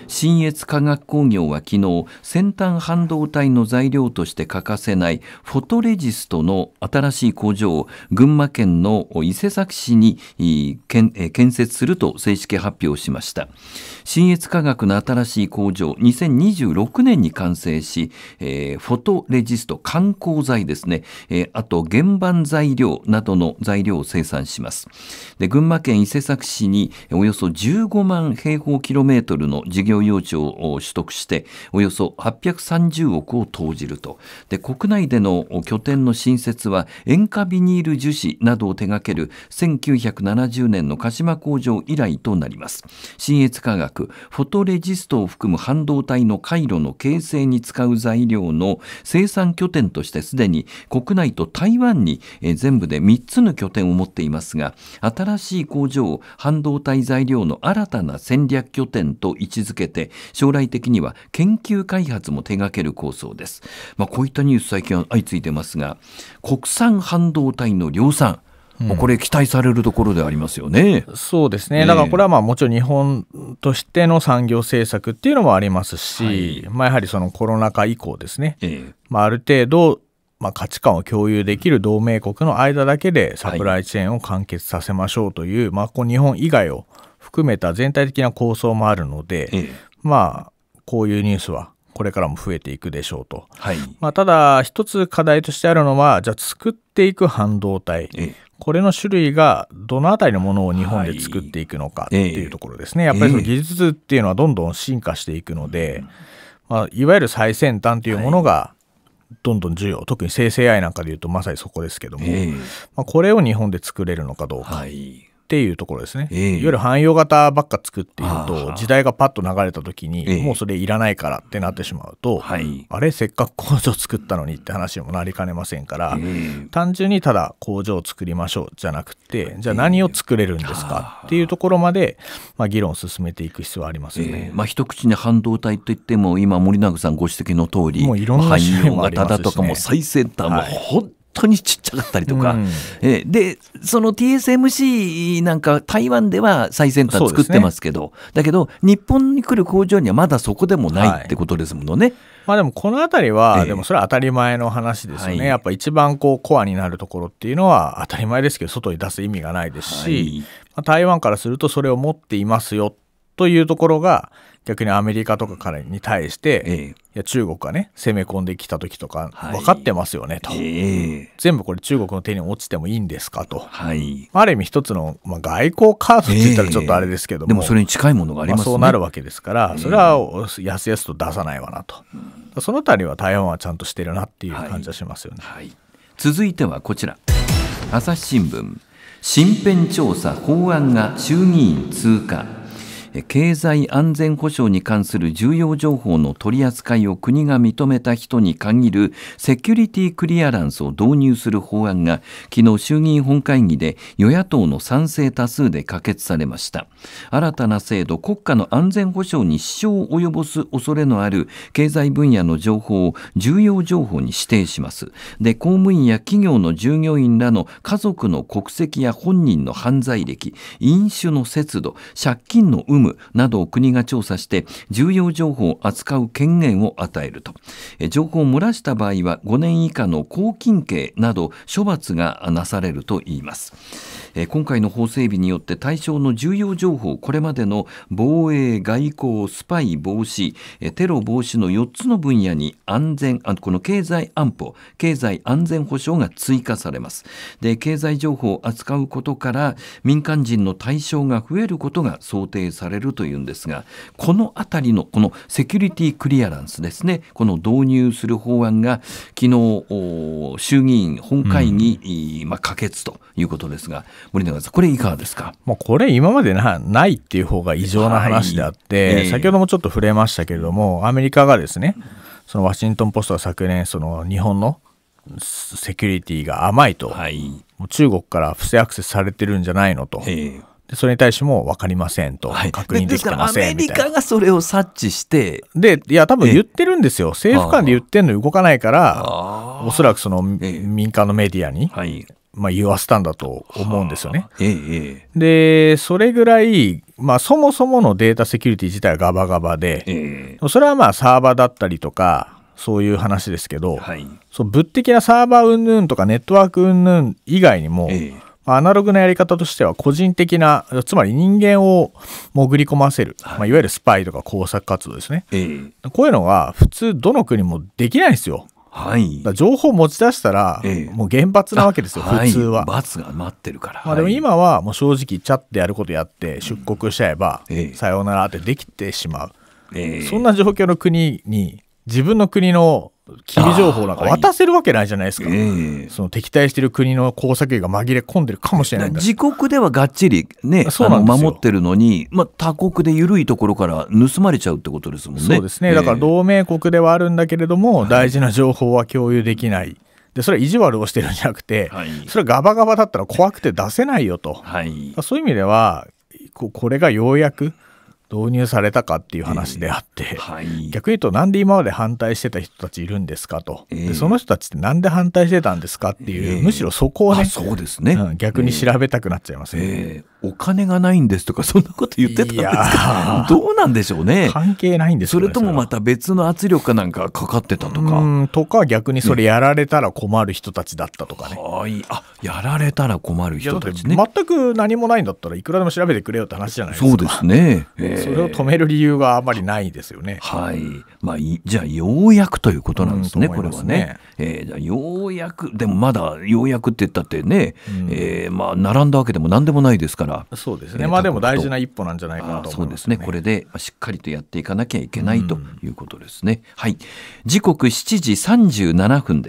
Speaker 1: 信越化学工業は昨日、先端半導体の材料として欠かせないフォトレジストの新しい工場を群馬県の伊勢崎市に建設すると正式発表しました。信越化学の新しい工場、にせんにじゅうろくねんに完成し、えー、フォトレジスト、観光材ですね、えー、あと原板材料などの材料を生産します。で、群馬県伊勢崎市におよそじゅうごまんへいほうキロメートルの事業用地を取得して、およそはっぴゃくさんじゅうおくを投じると。で、国内での拠点の新設は塩化ビニール樹脂などを手掛けるせんきゅうひゃくななじゅうねんの鹿島工場以来となります。信越化学、フォトレジストを含む半導体の回路の形成に使う材料の生産拠点としてすでに国内と台湾に全部でみっつの拠点を持っていますが、新しい工場を半導体材料の新たな戦略拠点と位置づけて、将来的には研究開発も手掛ける構想です。まあ、こういったニュース最近は相次いでますが、国産半導体の量産、もうこれ期待されるところでありますよね。
Speaker 2: うん、そうですね。だからこれはまあもちろん日本としての産業政策っていうのもありますし、はい、まあやはりそのコロナ禍以降ですね、ええ、まあある程度まあ価値観を共有できる同盟国の間だけでサプライチェーンを完結させましょうという、はい、まあこう日本以外を含めた全体的な構想もあるので、ええ、まあこういうニュースはこれからも増えていくでしょうと。はい、まあただ一つ課題としてあるのは、じゃあ作っていく半導体、ええ、これの種類がどのあたりのものを日本で作っていくのかっていうところですね。やっぱりその技術っていうのはどんどん進化していくので、まあ、いわゆる最先端というものがどんどん需要、特に生成 エーアイ なんかでいうとまさにそこですけども、まあ、これを日本で作れるのかどうかっていうところですね。いわゆる汎用型ばっか作っていると、時代がパッと流れた時にもうそれいらないからってなってしまうと、あれせっかく工場作ったのにって話にもなりかねませんから、単純にただ工場を作りましょうじゃなくて、じゃあ何を作れるんですかっていうところまで、まあ、議論を進めていく必要はありますよね。
Speaker 1: まあ、一口に半導体といっても今森永さんご指摘の通り、もういろんな種類もありますしね、汎用型だとかも最先端も本当に本当にちっちゃかったりとか、うん、えでその ティーエスエムシー なんか台湾では最先端作ってますけど、ね、だけど日本に来る工場にはまだそこでもないってことですものね。はい、
Speaker 2: まあ、でもこのあたりは、えー、でもそれは当たり前の話ですよね。はい、やっぱ一番こうコアになるところっていうのは当たり前ですけど外に出す意味がないですし、はい、まあ、台湾からするとそれを持っていますよというところが逆にアメリカとかからに対して、ええ、いや中国がね攻め込んできた時とか分かってますよねと、はい、ええ、全部これ中国の手に落ちてもいいんですかと、はい、ある意味一つの、まあ、外交カードって言ったらちょっとあれですけども、ええ、
Speaker 1: でもそれに近いものがありますね。まあ、
Speaker 2: そうなるわけですから、それはやすやすと出さないわなと、うん、そのあたりは台湾はちゃんとしてるなっていう感じはしますよね。
Speaker 1: はいはい、続いてはこちら、朝日新聞、身辺調査法案が衆議院通過。経済安全保障に関する重要情報の取り扱いを国が認めた人に限るセキュリティクリアランスを導入する法案が昨日衆議院本会議で与野党の賛成多数で可決されました。新たな制度、国家の安全保障に支障を及ぼす恐れのある経済分野の情報を重要情報に指定します。で、公務員や企業の従業員らの家族の国籍や本人の犯罪歴、飲酒の節度、借金の有無などを国が調査して重要情報を扱う権限を与えると。情報を漏らした場合はごねん以下の拘禁刑など処罰がなされるといいます。今回の法整備によって対象の重要情報、これまでの防衛、外交、スパイ防止、テロ防止のよっつの分野に安全、この経済安保、経済安全保障が追加されます。で、経済情報を扱うことから民間人の対象が増えることが想定されるというんですが、このあたりのこのセキュリティクリアランスですね、この導入する法案が昨日衆議院本会議、うん、まあ、可決ということですが、森永さん、これいかがですか。
Speaker 2: もうこれ今まで な, ないっていう方が異常な話であって、はい、えー、先ほどもちょっと触れましたけれども、アメリカがですね、そのワシントンポストが昨年その日本のセキュリティが甘いと、はい、もう中国から不正アクセスされてるんじゃないのと、えー、でそれに対しても分かりませんと、はい、確認できてませんみたいな。
Speaker 1: アメリカがそれを察知して
Speaker 2: で、いや多分言ってるんですよ。政府間で言ってるのに動かないから、おそらくその民間のメディアに、はい、 まあ、言わせたんだと思うんですよね。
Speaker 1: ええ、
Speaker 2: でそれぐらい、まあ、そもそものデータセキュリティ自体はガバガバで、ええ、それはまあサーバーだったりとかそういう話ですけど、はい、そう物的なサーバー云々とかネットワーク云々以外にも、ええ、アナログなやり方としては個人的な、つまり人間を潜り込ませる、はいまあ、いわゆるスパイとか工作活動ですね、ええ、こういうのが普通どの国もできないんですよ。はい、だ情報を持ち出したら、ええ、もう厳罰なわけですよ、普通は。
Speaker 1: 罰が待ってるから、
Speaker 2: まあ、でも今はもう正直チャットやることやって出国しちゃえば、うんええ、さようならってできてしまう、ええ、そんな状況の国に自分の国の機微情報なんか渡せるわけないじゃないですか、はいえー、その敵対している国の工作員が紛れ込んでるかもしれないんだ。
Speaker 1: 自国ではがっちり、ね、あの守ってるのに、まあ、他国で緩いところから盗まれちゃうってことですもんね。
Speaker 2: そうですね、だから同盟国ではあるんだけれども、えー、大事な情報は共有できない。でそれは意地悪をしてるんじゃなくて、はい、それはガバガバだったら怖くて出せないよと、はい、そういう意味ではこれがようやく導入されたかっていう話であって、えーはい、逆に言うとなんで今まで反対してた人たちいるんですかと、えー、でその人たちってなんで反対してたんですかっていう、えー、むしろそこをね、
Speaker 1: そうですね、
Speaker 2: うん、逆に調べたくなっちゃいますね、
Speaker 1: えー、お金がないんですとかそんなこと言ってたんですか。どうなんでしょうね。
Speaker 2: 関係ないんですよね。
Speaker 1: それともまた別の圧力かなんかかかってたとか、
Speaker 2: うんとか逆にそれやられたら困る人たちだったとかね、
Speaker 1: はいあやられたら困る人たちね。
Speaker 2: 全く何もないんだったらいくらでも調べてくれよって話じゃないですか。
Speaker 1: そうですね、
Speaker 2: えー、それを止める理由があまりないですよね。
Speaker 1: はい、まあ、じゃあようやくということなんですね、うん、これはね、えー、じゃあようやくでもまだようやくって言ったってね、うんえーまあ、並んだわけでも何でもないですから。
Speaker 2: そうですね、えー、まあでも大事な一歩なんじゃないかなと思いますね。
Speaker 1: そうですね、これでしっかりとやっていかなきゃいけないということですね、うん、はい時刻しちじさんじゅうななふんです。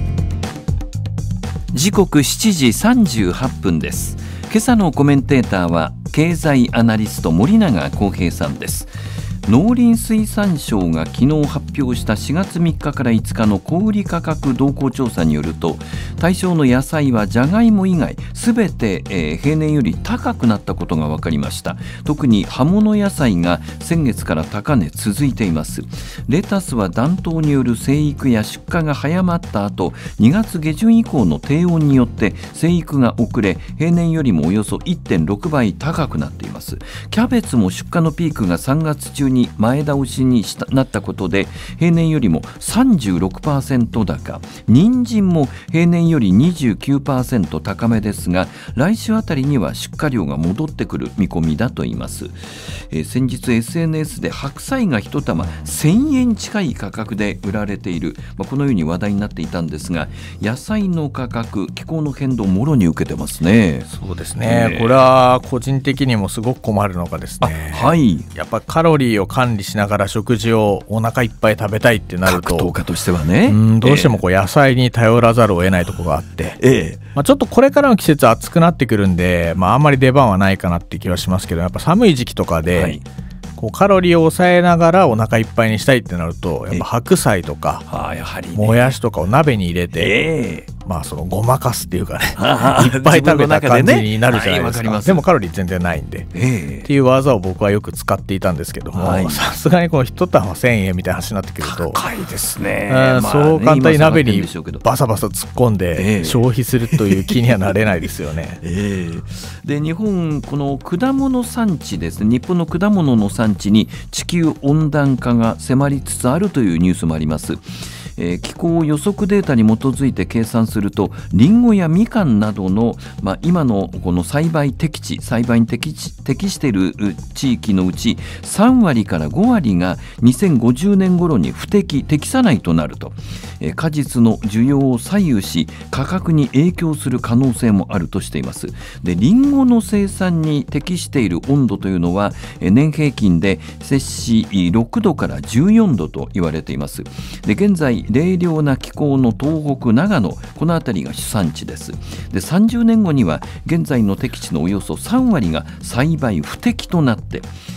Speaker 1: 時刻しちじさんじゅうはっぷんです。今朝のコメンテーターは経済アナリスト森永康平さんです。農林水産省が昨日発表したしがつみっかからいつかの小売価格動向調査によると、対象の野菜はじゃがいも以外すべて、えー、平年より高くなったことが分かりました。特に葉物野菜が先月から高値続いています。レタスは暖冬による生育や出荷が早まった後、にがつげじゅん以降の低温によって生育が遅れ、平年よりもおよそ いってんろくばい高くなっています。キャベツも出荷のピークがさんがつ中にに前倒しにしたなったことで平年よりも さんじゅうろくパーセント 高、人参も平年より にじゅうきゅうパーセント 高めですが、来週あたりには出荷量が戻ってくる見込みだといいます。えー、先日 エスエヌエス で白菜が一玉せんえん近い価格で売られている、まあ、このように話題になっていたんですが、野菜の価格気候の変動をもろに受けてますね。
Speaker 2: そうですね、えー、これは個人的にもすごく困るのがですね、
Speaker 1: はい、や
Speaker 2: っぱカロリーを管理しながら食事をお腹いっぱい食べたいってなると、
Speaker 1: 格闘家としてはね、
Speaker 2: うんどうしてもこう野菜に頼らざるを得ないところがあって、えーまあ、ちょっとこれからの季節暑くなってくるんで、まあ、あんまり出番はないかなって気はしますけど、やっぱ寒い時期とかで、はい、こうカロリーを抑えながらお腹いっぱいにしたいってなると、やっぱ白菜とかもやしとかを鍋に入れて、えーまあ、そのごまかすっていうかねいっぱい食べた感じになるじゃないですか。 で,、ねはい、でもカロリー全然ないんで、えー、っていう技を僕はよく使っていたんですけども、さすがにこの一玉せんえんみたいな話になってくると
Speaker 1: 高いですね、
Speaker 2: まあ、そう簡単に鍋にバサバサ突っ込んで消費するという気にはなれないですよね、
Speaker 1: えー、で日本この果物産地ですね、日本の果物の産地に地球温暖化が迫りつつあるというニュースもあります。えー、気候予測データに基づいて計算すると、リンゴやみかんなどの、まあ、今のこの栽培適地栽培に適地適している地域のうちさんわりからごわりがにせんごじゅうねん頃に不適適さないとなると、えー、果実の需要を左右し価格に影響する可能性もあるとしています。でリンゴの生産に適している温度というのは、えー、年平均で摂氏ろくどからじゅうよんどと言われています。で現在冷涼な気候の東北長野、この辺りが主産地です。でさんじゅうねんごには現在の適地のおよそさんわりが栽培不適となって、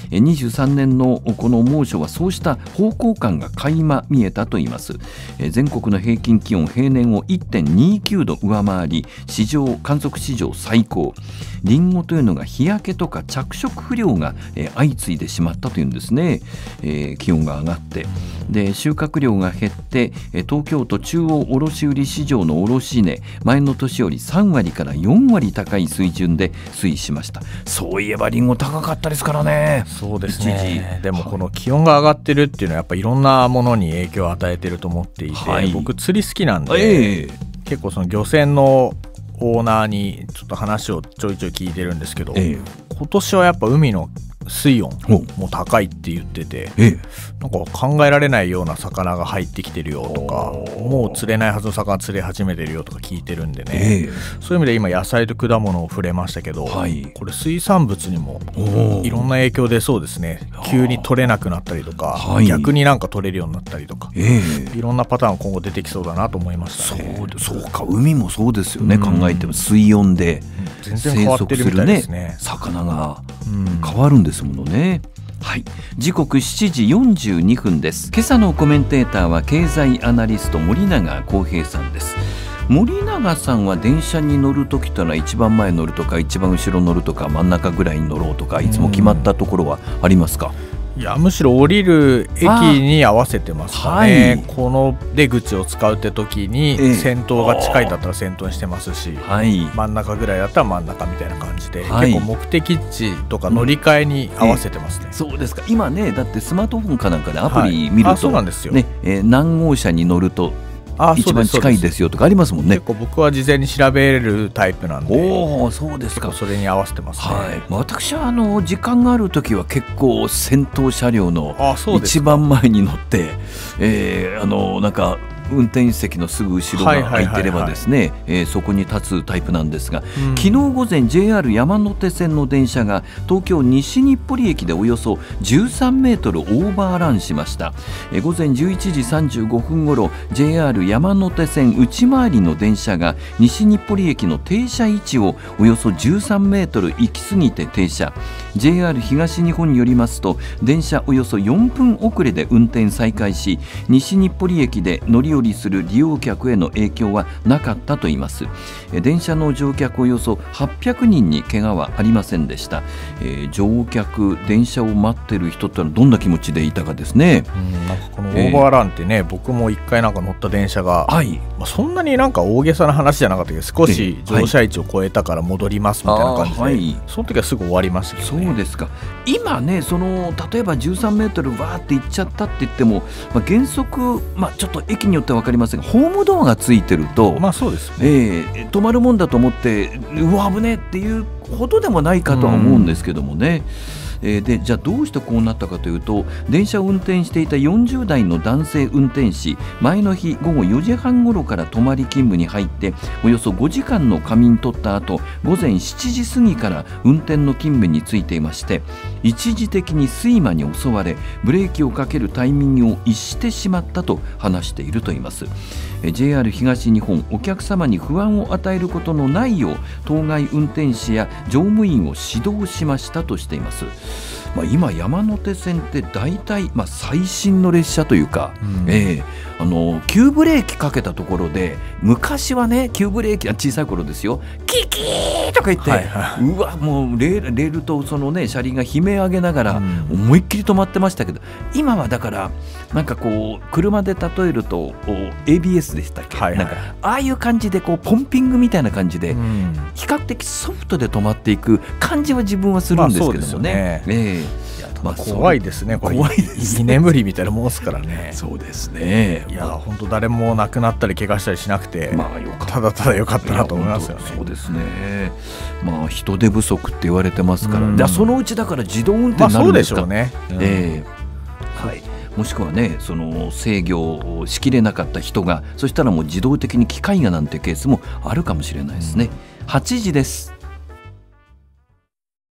Speaker 1: にじゅうさんねんのこの猛暑はそうした方向感が垣間見えたといいます。全国の平均気温平年を いってんにきゅうど上回り、史上観測史上最高。リンゴというのが日焼けとか着色不良が相次いでしまったというんですね。えー、気温が上がってで収穫量が減って、東京都中央卸売市場の卸値、前の年よりさんわりからよんわり高い水準で推移しました。そういえばリンゴ高かったですからね。
Speaker 2: そうですね。でもこの気温が上がってるっていうのはやっぱいろんなものに影響を与えてると思っていて、はい、僕釣り好きなんで、えー、結構その漁船のオーナーにちょっと話をちょいちょい聞いてるんですけど、えー、今年はやっぱ海の水温も高いって言ってて、ええ、なんか考えられないような魚が入ってきてるよとか、もう釣れないはずの魚釣れ始めてるよとか聞いてるんでね、ええ、そういう意味で今野菜と果物を触れましたけど、はい、これ水産物にもいろんな影響出そうですね。急に取れなくなったりとか、はい、逆になんか取れるようになったりとか、ええ、いろんなパターン今後出てきそうだなと思いましたね。
Speaker 1: そう、そうか、海もそうですよね、うん、考えても水温で
Speaker 2: 全然変わってるみたいですね。
Speaker 1: 魚が変わるんですものね。はい、時刻しちじよんじゅうにふんです。今朝のコメンテーターは経済アナリスト森永康平さんです。森永さんは電車に乗るときというのは一番前乗るとか一番後ろ乗るとか真ん中ぐらいに乗ろうとか、いつも決まったところはありますか？
Speaker 2: いや、むしろ降りる駅に合わせてますかね、はい、この出口を使うって時に先頭が近いだったら先頭にしてますし、はい、真ん中ぐらいだったら真ん中みたいな感じで、はい、結構目的地とか乗り換えに合わせてますね、
Speaker 1: うん、そうですか。今ね、だってスマートフォンかなんかでアプリ見ると、はい、
Speaker 2: そうなんですよ、
Speaker 1: ね、えー、何号車に乗ると一番近いですよとかありますもんね。
Speaker 2: 結構僕は事前に調べるタイプなんで、
Speaker 1: おー、そうですか。
Speaker 2: それに合わせてますね、はい、
Speaker 1: 私はあの時間があるときは結構先頭車両の一番前に乗って、えー、あのなんか運転席のすぐ後ろが空いてればですね、そこに立つタイプなんですが、うん、昨日午前 ジェイアール 山手線の電車が東京西日暮里駅でおよそじゅうさんメートルオーバーランしました。え午前じゅういちじさんじゅうごふんごろ ジェイアール 山手線内回りの電車が西日暮里駅の停車位置をおよそじゅうさんメートル行き過ぎて停車。 ジェイアール 東日本によりますと、電車およそよんぷん遅れで運転再開し、西日暮里駅で乗り降りする利用客への影響はなかったといいます。電車の乗客およそはっぴゃくにんに怪我はありませんでした。えー、乗客、電車を待ってる人ってのはどんな気持ちでいたかですね。
Speaker 2: うん、なんかこのオーバーランってね、えー、僕も一回なんか乗った電車が、はい、まあ、そんなになんか大げさな話じゃなかったけど、少し乗車位置を超えたから戻りますみたいな感じで、はい、その時はすぐ終わりましたけどね。
Speaker 1: そうですか。今ね、その例えばじゅうさんメートルわーって行っちゃったって言っても、まあ、原則、まあ、ちょっと駅によっては分かりませんが、ホームドアがついてると、
Speaker 2: まあそうですね、
Speaker 1: えー、止まるもんだと思ってうわ危ねえっていうほどでもないかとは思うんですけどもね。えー、でじゃあどうしてこうなったかというと、電車を運転していたよんじゅうだいの男性運転士、前の日午後よじはんごろから泊まり勤務に入っておよそごじかんの仮眠取った後、午前しちじ過ぎから運転の勤務に就いていまして、一時的に睡魔に襲われブレーキをかけるタイミングを逸してしまったと話しているといいます。 ジェイアール 東日本、お客様に不安を与えることのないよう当該運転士や乗務員を指導しましたとしています。まあ、今山手線って大体、まあ、最新の列車というか、うん、えー、あの急ブレーキかけたところで、昔はね急ブレーキ、小さい頃ですよ、キキーとか言って、はいはい、うわもうレール、レールとその、ね、車輪が悲鳴上げながら思いっきり止まってましたけど、うん、今はだからなんかこう車で例えると エービーエス でしたっけ、はいはい、なんかああいう感じでこうポンピングみたいな感じで、うん、比較的ソフトで止まっていく感じは自分はするんですけどもね。まあ、えー
Speaker 2: まあ、怖いですね、これ。怖いですね、居眠りみたいなもんですからね。
Speaker 1: そうですね。
Speaker 2: いや本当誰も亡くなったり怪我したりしなくて、まあ、よかったただただ良かったなと思いますよね。
Speaker 1: そうですね。まあ人手不足って言われてますから、うん、そのうちだから自動運転になるんですか。
Speaker 2: まあ、そうでしょうね。うん、え
Speaker 1: ー、はい。もしくはね、その制御をしきれなかった人が、そしたらもう自動的に機械がなんてケースもあるかもしれないですね。うん、はちじです。